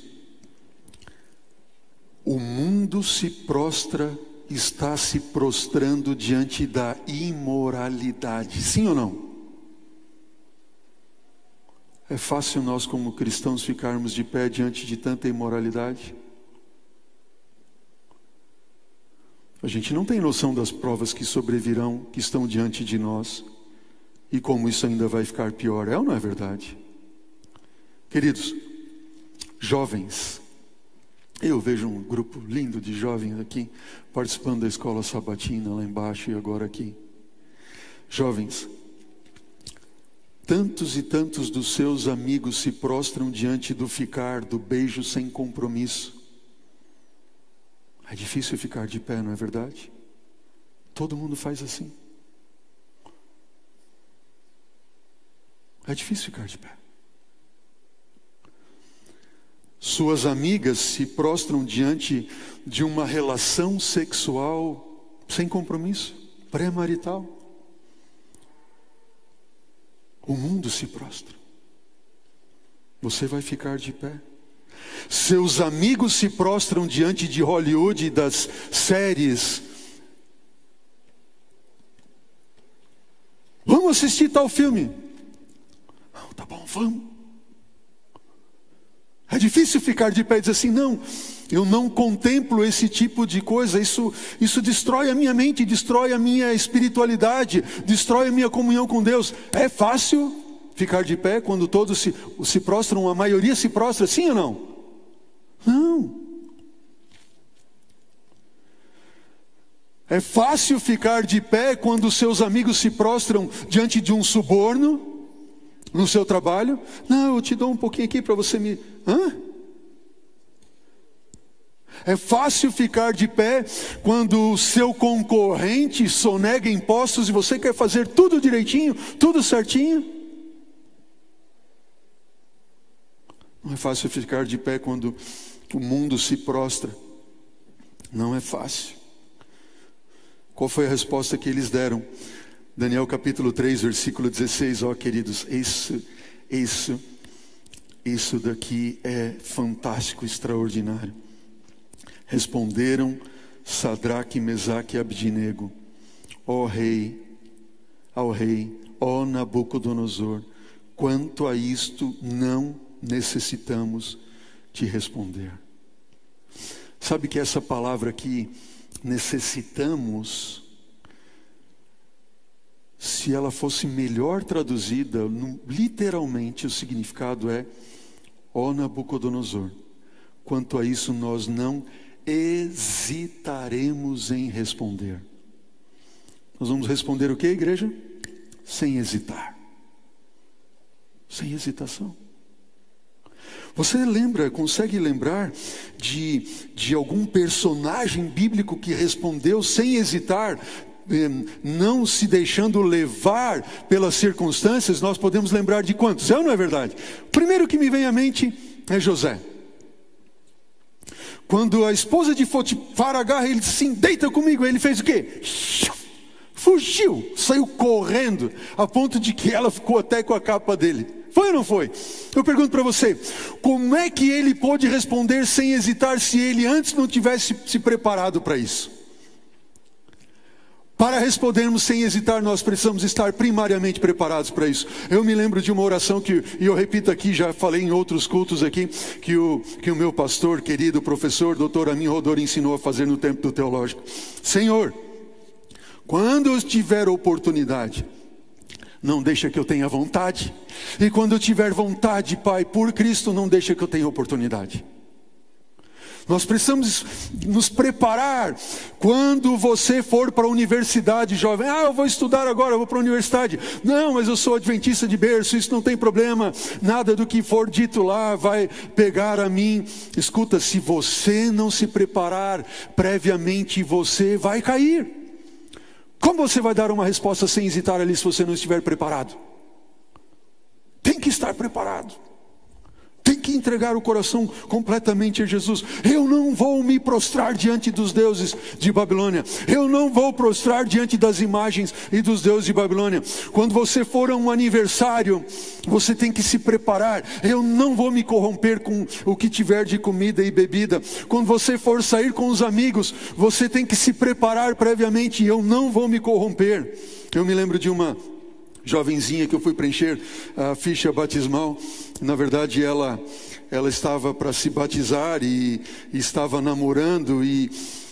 o mundo se prostra, está se prostrando diante da imoralidade, sim ou não? É fácil nós como cristãos ficarmos de pé diante de tanta imoralidade? A gente não tem noção das provas que sobrevirão, que estão diante de nós, e como isso ainda vai ficar pior. É ou não é verdade? Queridos, jovens, eu vejo um grupo lindo de jovens aqui, participando da escola sabatina lá embaixo e agora aqui. Jovens, tantos e tantos dos seus amigos se prostram diante do ficar, do beijo sem compromisso. É difícil ficar de pé, não é verdade? Todo mundo faz assim. É difícil ficar de pé. Suas amigas se prostram diante de uma relação sexual sem compromisso, pré-marital. O mundo se prostra. Você vai ficar de pé. Seus amigos se prostram diante de Hollywood e das séries. Vamos assistir tal filme. Oh, tá bom, vamos. É difícil ficar de pé e dizer assim, não, eu não contemplo esse tipo de coisa, isso, isso destrói a minha mente, destrói a minha espiritualidade, destrói a minha comunhão com Deus. É fácil ficar de pé quando todos se, se prostram, a maioria se prostra, sim ou não? Não. É fácil ficar de pé quando seus amigos se prostram diante de um suborno no seu trabalho. Não, eu te dou um pouquinho aqui para você me... Hã? É fácil ficar de pé quando o seu concorrente sonega impostos e você quer fazer tudo direitinho, tudo certinho. Não é fácil ficar de pé quando o mundo se prostra. Não é fácil. Qual foi a resposta que eles deram? Daniel capítulo três, versículo dezesseis. Ó, queridos, isso, isso, isso daqui é fantástico, extraordinário. Responderam Sadraque, Mesaque e Abdinego: ó rei, ao rei, ó Nabucodonosor, quanto a isto não necessitamos te responder. Sabe que essa palavra aqui, necessitamos, se ela fosse melhor traduzida, literalmente o significado é: ó Nabucodonosor, quanto a isso nós não hesitaremos em responder. Nós vamos responder o que, igreja? Sem hesitar. Sem hesitação. Você lembra, consegue lembrar de, de algum personagem bíblico que respondeu sem hesitar, não se deixando levar pelas circunstâncias? Nós podemos lembrar de quantos? É ou não é verdade? O primeiro que me vem à mente é José. Quando a esposa de Potifar agarra ele, disse assim: deita comigo. Ele fez o quê? Fugiu, saiu correndo, a ponto de que ela ficou até com a capa dele. Foi ou não foi? Eu pergunto para você, como é que ele pôde responder sem hesitar se ele antes não tivesse se preparado para isso? Para respondermos sem hesitar, nós precisamos estar primariamente preparados para isso. Eu me lembro de uma oração que, e eu repito aqui, já falei em outros cultos aqui, que o, que o meu pastor, querido professor, doutor Amin Rodor, ensinou a fazer no tempo do teológico. Senhor, quando eu tiver oportunidade, não deixa que eu tenha vontade. E quando eu tiver vontade, Pai, por Cristo, não deixa que eu tenha oportunidade. Nós precisamos nos preparar. Quando você for para a universidade, jovem, ah, eu vou estudar agora, eu vou para a universidade. Não, mas eu sou adventista de berço, isso não tem problema. Nada do que for dito lá vai pegar a mim. Escuta, se você não se preparar previamente, você vai cair. Como você vai dar uma resposta sem hesitar ali se você não estiver preparado? Tem que estar preparado. Tem que entregar o coração completamente a Jesus. Eu não vou me prostrar diante dos deuses de Babilônia. Eu não vou prostrar diante das imagens e dos deuses de Babilônia. Quando você for a um aniversário, você tem que se preparar. Eu não vou me corromper com o que tiver de comida e bebida. Quando você for sair com os amigos, você tem que se preparar previamente. Eu não vou me corromper. Eu me lembro de uma jovenzinha que eu fui preencher a ficha batismal. Na verdade ela, ela estava para se batizar e, e estava namorando e,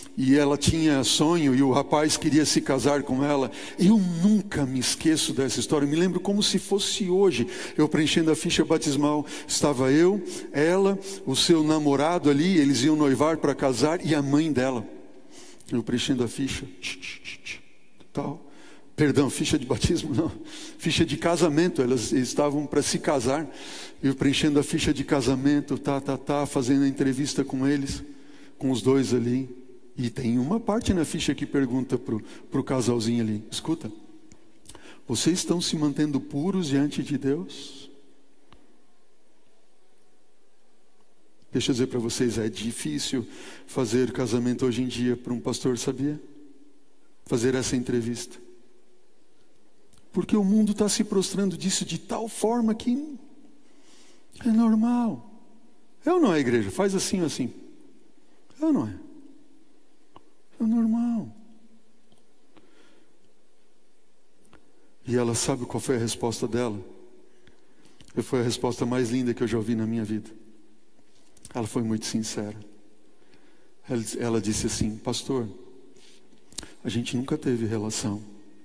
e ela tinha sonho e o rapaz queria se casar com ela. Eu nunca me esqueço dessa história, eu me lembro como se fosse hoje. Eu preenchendo a ficha batismal, estava eu, ela, o seu namorado ali, eles iam noivar para casar, e a mãe dela. Eu preenchendo a ficha, tal. Perdão, ficha de batismo não, ficha de casamento, elas estavam para se casar. Eu preenchendo a ficha de casamento, tá, tá, tá, fazendo a entrevista com eles, com os dois ali. E tem uma parte na ficha que pergunta para o casalzinho ali: escuta, vocês estão se mantendo puros diante de Deus? Deixa eu dizer para vocês, é difícil fazer casamento hoje em dia para um pastor, sabia? Fazer essa entrevista. Porque o mundo está se prostrando disso de tal forma que é normal. É ou não é, igreja? Faz assim ou assim. É ou não é? É normal. E ela sabe qual foi a resposta dela? E foi a resposta mais linda que eu já ouvi na minha vida. Ela foi muito sincera. Ela, ela disse assim: pastor, a gente nunca teve relação.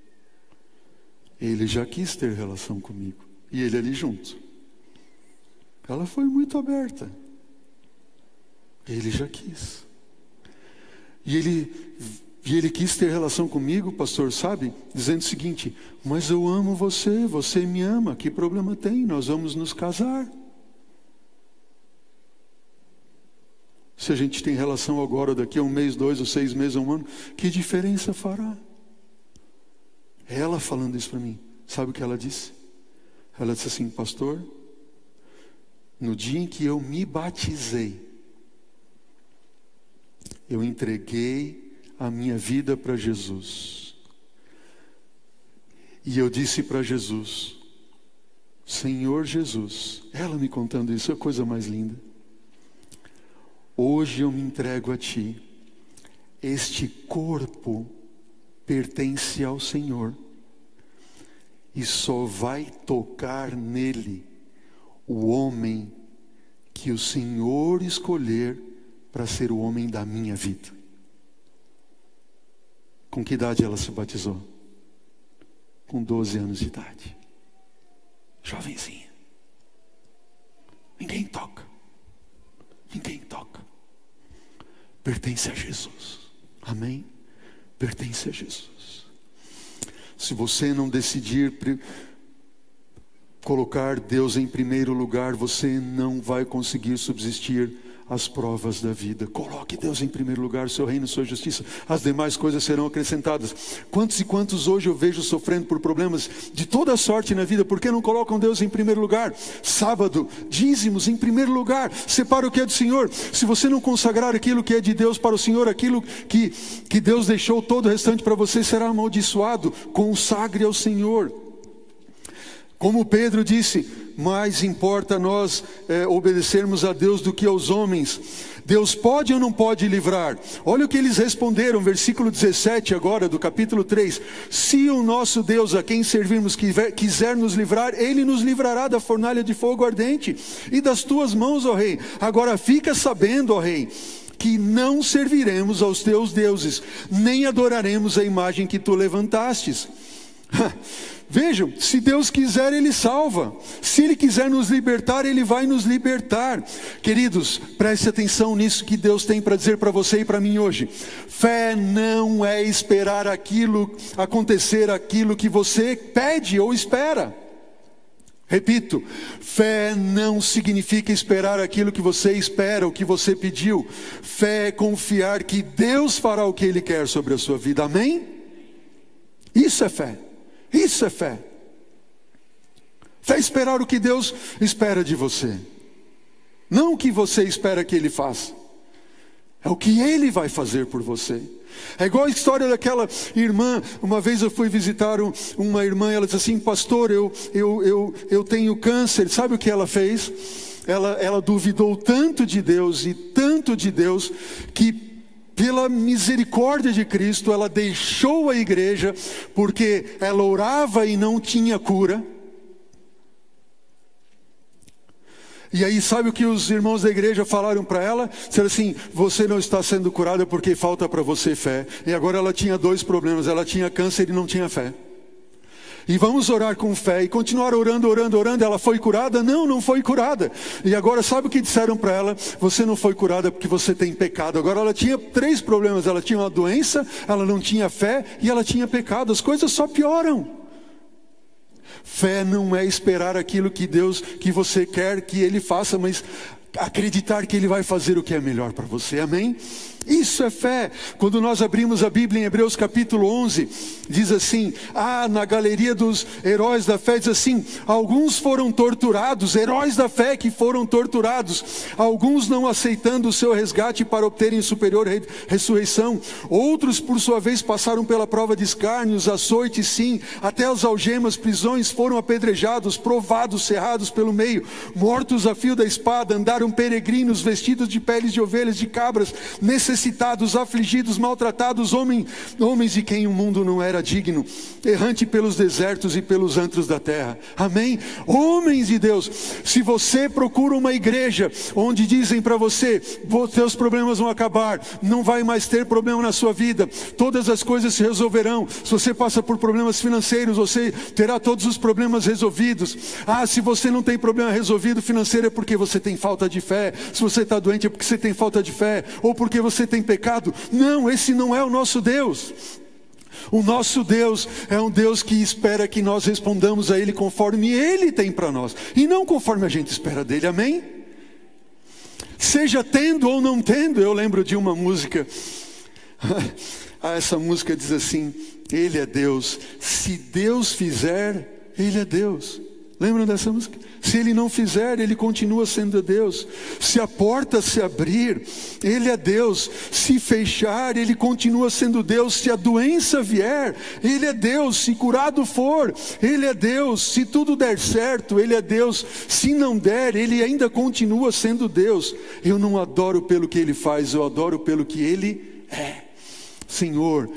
Ele já quis ter relação comigo. E ele ali junto. Ela foi muito aberta. Ele já quis. E ele, e ele quis ter relação comigo, pastor, sabe? Dizendo o seguinte: mas eu amo você, você me ama, que problema tem? Nós vamos nos casar. Se a gente tem relação agora, daqui a um mês, dois ou seis meses, um ano, que diferença fará? Ela falando isso para mim, sabe o que ela disse? Ela disse assim: pastor, no dia em que eu me batizei, eu entreguei a minha vida para Jesus. E eu disse para Jesus: Senhor Jesus, ela me contando isso, é a coisa mais linda. Hoje eu me entrego a Ti. Este corpo pertence ao Senhor. E só vai tocar nele o homem que o Senhor escolher para ser o homem da minha vida. Com que idade ela se batizou? Com doze anos de idade. Jovenzinha. Ninguém toca. Ninguém toca. Pertence a Jesus. Amém? Pertence a Jesus. Se você não decidir colocar Deus em primeiro lugar, você não vai conseguir subsistir às provas da vida. Coloque Deus em primeiro lugar, seu reino, sua justiça, as demais coisas serão acrescentadas. Quantos e quantos hoje eu vejo sofrendo por problemas de toda sorte na vida, porque não colocam Deus em primeiro lugar? Sábado, dízimos em primeiro lugar, separa o que é do Senhor. Se você não consagrar aquilo que é de Deus para o Senhor, aquilo que, que Deus deixou todo o restante para você será amaldiçoado. Consagre ao Senhor. Como Pedro disse: mais importa nós é, obedecermos a Deus do que aos homens. Deus pode ou não pode livrar? Olha o que eles responderam, versículo dezessete agora do capítulo três. Se o nosso Deus, a quem servirmos, quiser, quiser nos livrar, Ele nos livrará da fornalha de fogo ardente e das tuas mãos, ó Rei. Agora fica sabendo, ó Rei, que não serviremos aos teus deuses, nem adoraremos a imagem que tu levantastes. Vejam, se Deus quiser, Ele salva. Se Ele quiser nos libertar, Ele vai nos libertar. Queridos, preste atenção nisso que Deus tem para dizer para você e para mim hoje. Fé não é esperar aquilo, acontecer aquilo que você pede ou espera. Repito, fé não significa esperar aquilo que você espera, o que você pediu. Fé é confiar que Deus fará o que Ele quer sobre a sua vida. Amém? Isso é fé. Isso é fé. Fé é esperar o que Deus espera de você. Não o que você espera que Ele faça. É o que Ele vai fazer por você. É igual a história daquela irmã. Uma vez eu fui visitar um, uma irmã e ela disse assim: pastor, eu, eu, eu, eu tenho câncer. Sabe o que ela fez? Ela, ela duvidou tanto de Deus e tanto de Deus que, pela misericórdia de Cristo, ela deixou a igreja porque ela orava e não tinha cura. E aí sabe o que os irmãos da igreja falaram para ela? Disseram assim: você não está sendo curada porque falta para você fé. E agora ela tinha dois problemas: ela tinha câncer e não tinha fé. E vamos orar com fé. E continuaram orando, orando, orando. Ela foi curada? Não, não foi curada. E agora sabe o que disseram para ela? Você não foi curada porque você tem pecado. Agora ela tinha três problemas: ela tinha uma doença, ela não tinha fé e ela tinha pecado. As coisas só pioram. Fé não é esperar aquilo que Deus, que você quer que Ele faça, mas acreditar que Ele vai fazer o que é melhor para você. Amém? Isso é fé. Quando nós abrimos a Bíblia em Hebreus capítulo onze, diz assim, ah, na galeria dos heróis da fé, diz assim: alguns foram torturados, heróis da fé que foram torturados, alguns não aceitando o seu resgate para obterem superior re ressurreição, outros por sua vez passaram pela prova de escárnios, açoites sim, até as algemas, prisões, foram apedrejados, provados, cerrados pelo meio, mortos a fio da espada, andaram peregrinos, vestidos de peles de ovelhas, de cabras, necessitados, necessitados, afligidos, maltratados, homens, homens de quem o mundo não era digno, errante pelos desertos e pelos antros da terra. Amém? Homens de Deus, se você procura uma igreja onde dizem para você: seus problemas vão acabar, não vai mais ter problema na sua vida, todas as coisas se resolverão. Se você passa por problemas financeiros, você terá todos os problemas resolvidos. Ah, se você não tem problema resolvido financeiro, é porque você tem falta de fé. Se você está doente, é porque você tem falta de fé, ou porque você tem pecado. Não, esse não é o nosso Deus. O nosso Deus é um Deus que espera que nós respondamos a Ele conforme Ele tem para nós, e não conforme a gente espera dele. Amém? Seja tendo ou não tendo. Eu lembro de uma música, ah, essa música diz assim: Ele é Deus, se Deus fizer, Ele é Deus. Lembram dessa música? Se Ele não fizer, Ele continua sendo Deus. Se a porta se abrir, Ele é Deus. Se fechar, Ele continua sendo Deus. Se a doença vier, Ele é Deus. Se curado for, Ele é Deus. Se tudo der certo, Ele é Deus. Se não der, Ele ainda continua sendo Deus. Eu não adoro pelo que Ele faz, eu adoro pelo que Ele é. Senhor,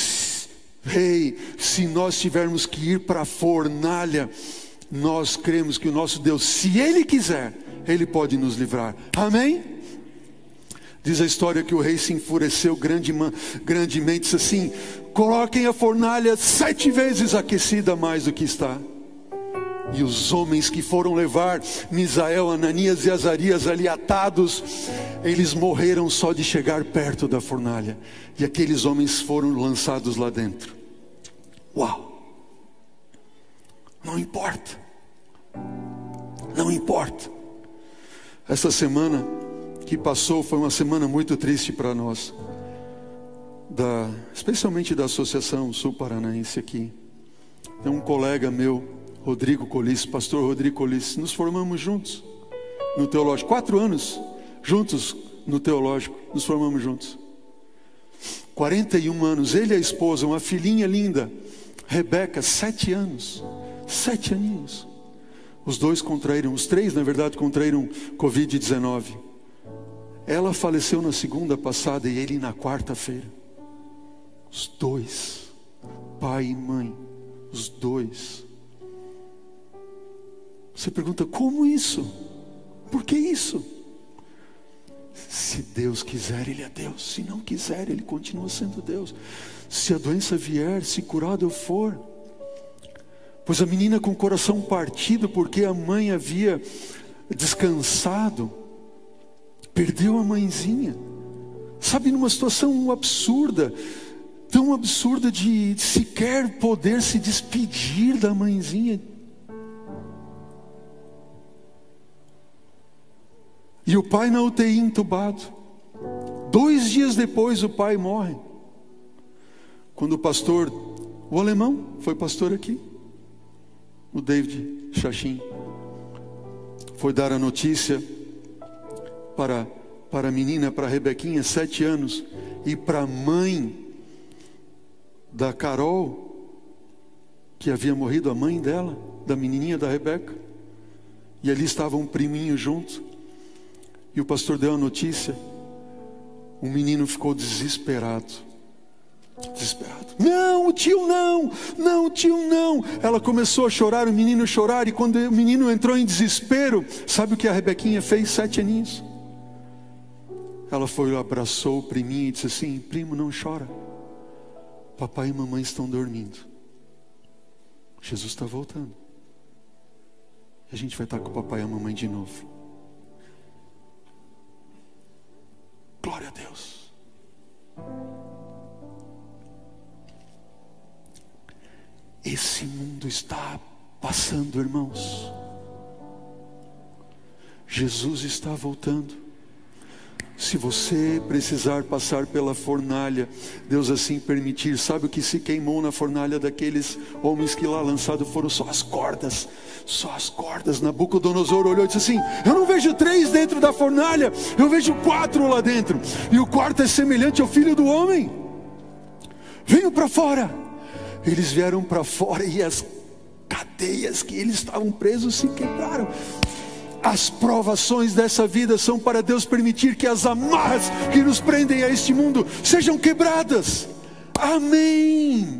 Rei, se nós tivermos que ir para a fornalha, nós cremos que o nosso Deus, se Ele quiser, Ele pode nos livrar. Amém? Diz a história que o rei se enfureceu grande, grandemente, disse assim: coloquem a fornalha sete vezes aquecida mais do que está. E os homens que foram levar Misael, Ananias e Azarias ali atados, eles morreram só de chegar perto da fornalha. E aqueles homens foram lançados lá dentro. Uau! Não importa, não importa. Essa semana que passou foi uma semana muito triste para nós, da, especialmente da Associação Sul Paranaense aqui. Tem um colega meu, Rodrigo Colice, pastor Rodrigo Colice, nos formamos juntos no teológico, quatro anos juntos no teológico, nos formamos juntos. quarenta e um anos, ele e a esposa, uma filhinha linda, Rebeca, sete anos. Sete aninhos. Os dois contraíram, os três na verdade contraíram covid dezenove. Ela faleceu na segunda passada e ele na quarta-feira. Os dois, pai e mãe, os dois. Você pergunta: como isso? Por que isso? Se Deus quiser, Ele é Deus. Se não quiser, Ele continua sendo Deus. Se a doença vier, se curado eu for. Pois a menina com o coração partido, porque a mãe havia descansado, perdeu a mãezinha. Sabe, numa situação absurda, tão absurda de sequer poder se despedir da mãezinha. E o pai na U T I entubado. Dois dias depois o pai morre. Quando o pastor, o alemão, foi pastor aqui, o David Chachim, foi dar a notícia para, para a menina, para a Rebequinha, sete anos, e para a mãe da Carol, que havia morrido, a mãe dela, da menininha da Rebeca, e ali estava um priminho junto, e o pastor deu a notícia. O menino ficou desesperado, Desesperado. Não, o tio não, não, o tio não. Ela começou a chorar, o menino chorar, e quando o menino entrou em desespero, sabe o que a Rebequinha fez? Sete aninhos. Ela foi, abraçou o priminho e disse assim: primo, não chora, papai e mamãe estão dormindo, Jesus está voltando, e a gente vai estar com o papai e a mamãe de novo. Glória a Deus. Esse mundo está passando, irmãos. Jesus está voltando. Se você precisar passar pela fornalha, Deus assim permitir, sabe o que se queimou na fornalha daqueles homens que lá lançados foram só as cordas, só as cordas. Nabucodonosor olhou e disse assim: eu não vejo três dentro da fornalha, eu vejo quatro lá dentro, e o quarto é semelhante ao Filho do Homem. Venham para fora. Eles vieram para fora e as cadeias que eles estavam presos se quebraram. As provações dessa vida são para Deus permitir que as amarras que nos prendem a este mundo sejam quebradas. Amém.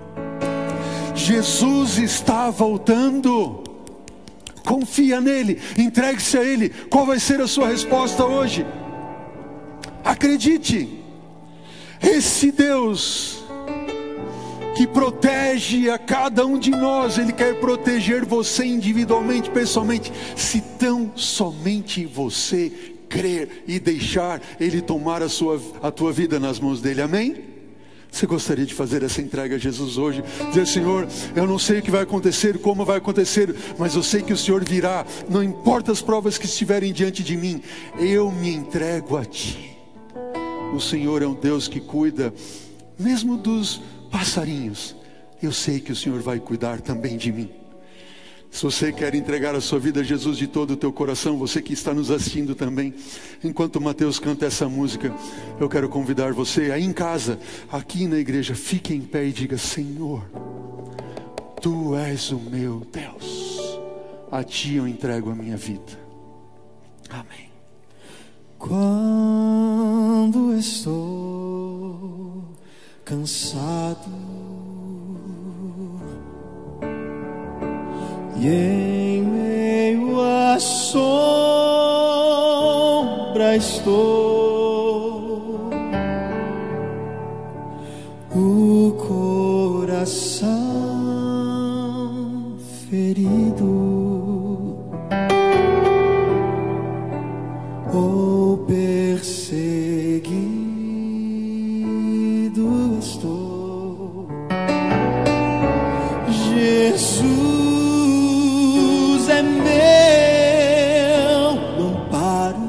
Jesus está voltando. Confia nele, entregue-se a ele. Qual vai ser a sua resposta hoje? Acredite, esse Deus que protege a cada um de nós, Ele quer proteger você individualmente, pessoalmente, se tão somente você crer e deixar Ele tomar a, sua, a tua vida nas mãos dEle. Amém? Você gostaria de fazer essa entrega a Jesus hoje? Dizer: Senhor, eu não sei o que vai acontecer, como vai acontecer, mas eu sei que o Senhor virá, não importa as provas que estiverem diante de mim, eu me entrego a Ti. O Senhor é um Deus que cuida mesmo dos passarinhos. Eu sei que o Senhor vai cuidar também de mim. Se você quer entregar a sua vida a Jesus de todo o teu coração, você que está nos assistindo também, enquanto o Mateus canta essa música, eu quero convidar você aí em casa, aqui na igreja, fique em pé e diga: Senhor, Tu és o meu Deus, a Ti eu entrego a minha vida. Amém. Quando estou cansado e em meio à sombra estou, o coração ferido ou perseguido estou, Jesus é meu amparo,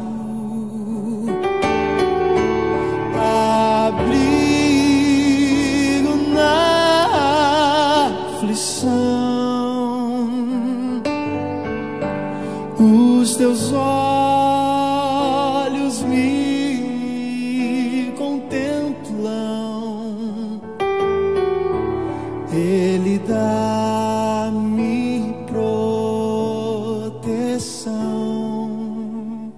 abrigo na aflição. Os teus olhos me contemplam, Ele dá-me proteção.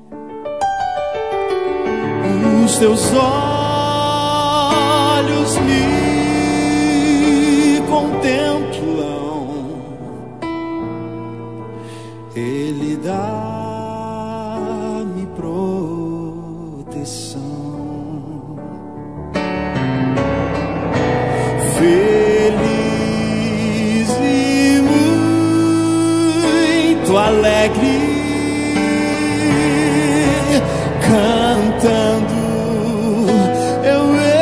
Os teus olhos me contemplam, Ele dá-me proteção. Feliz e muito alegre, cantando eu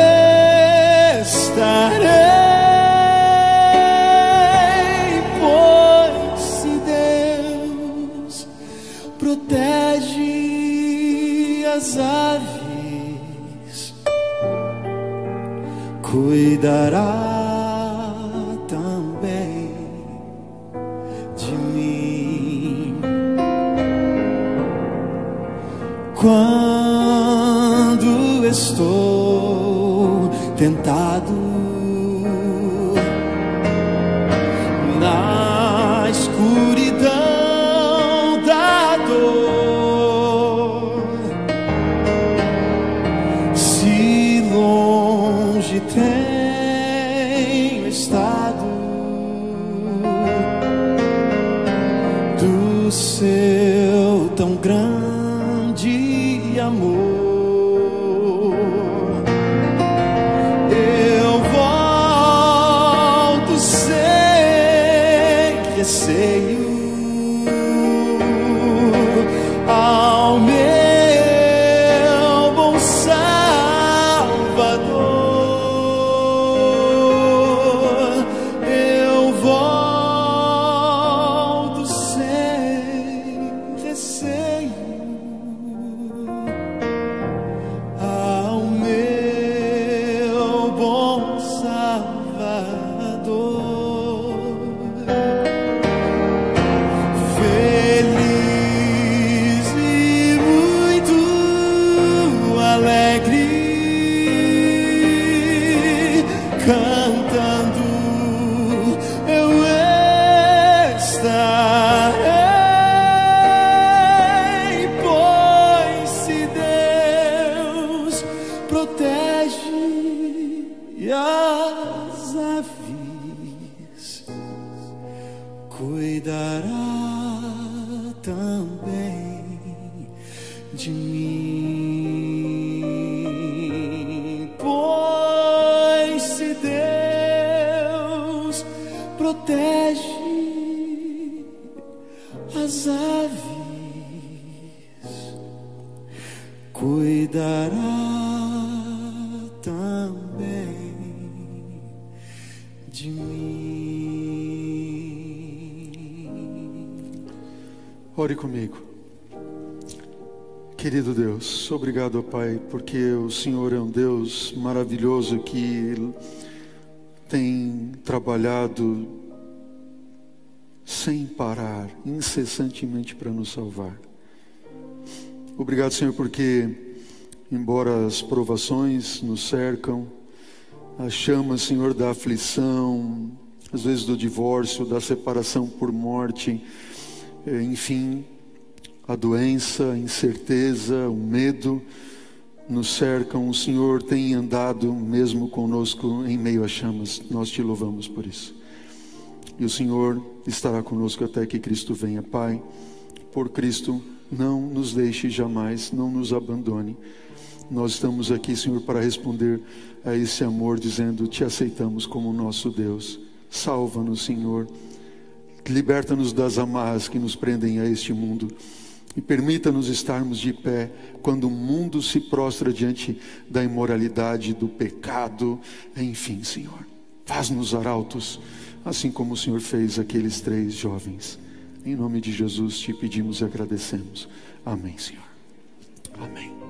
estarei, pois se Deus protege as aves, cuidará também de mim. Quando estou tentado na escuridão da dor, se longe tem estado do seu tão grande amor. Eu volto sem receio ao meu bom Salvador. Eu volto sem receio ao meu bom Salvador. Feliz e muito alegre, cantando eu estarei, pois se Deus protege as aves, cuidará também de mim. Pois se Deus protege as aves, cuidará também de mim. Ore comigo. Querido Deus, obrigado, Pai, porque o Senhor é um Deus maravilhoso que tem trabalhado sem parar, incessantemente para nos salvar. Obrigado, Senhor, porque embora as provações nos cercam, as chamas, Senhor, da aflição, às vezes do divórcio, da separação por morte, enfim, a doença, a incerteza, o medo nos cercam, o Senhor tem andado mesmo conosco em meio às chamas. Nós te louvamos por isso. E o Senhor estará conosco até que Cristo venha. Pai, por Cristo, não nos deixe jamais, não nos abandone. Nós estamos aqui, Senhor, para responder a esse amor, dizendo: te aceitamos como nosso Deus. Salva-nos, Senhor. Liberta-nos das amarras que nos prendem a este mundo. E permita-nos estarmos de pé quando o mundo se prostra diante da imoralidade, do pecado. Enfim, Senhor, faz-nos arautos, assim como o Senhor fez aqueles três jovens. Em nome de Jesus te pedimos e agradecemos. Amém, Senhor. Amém.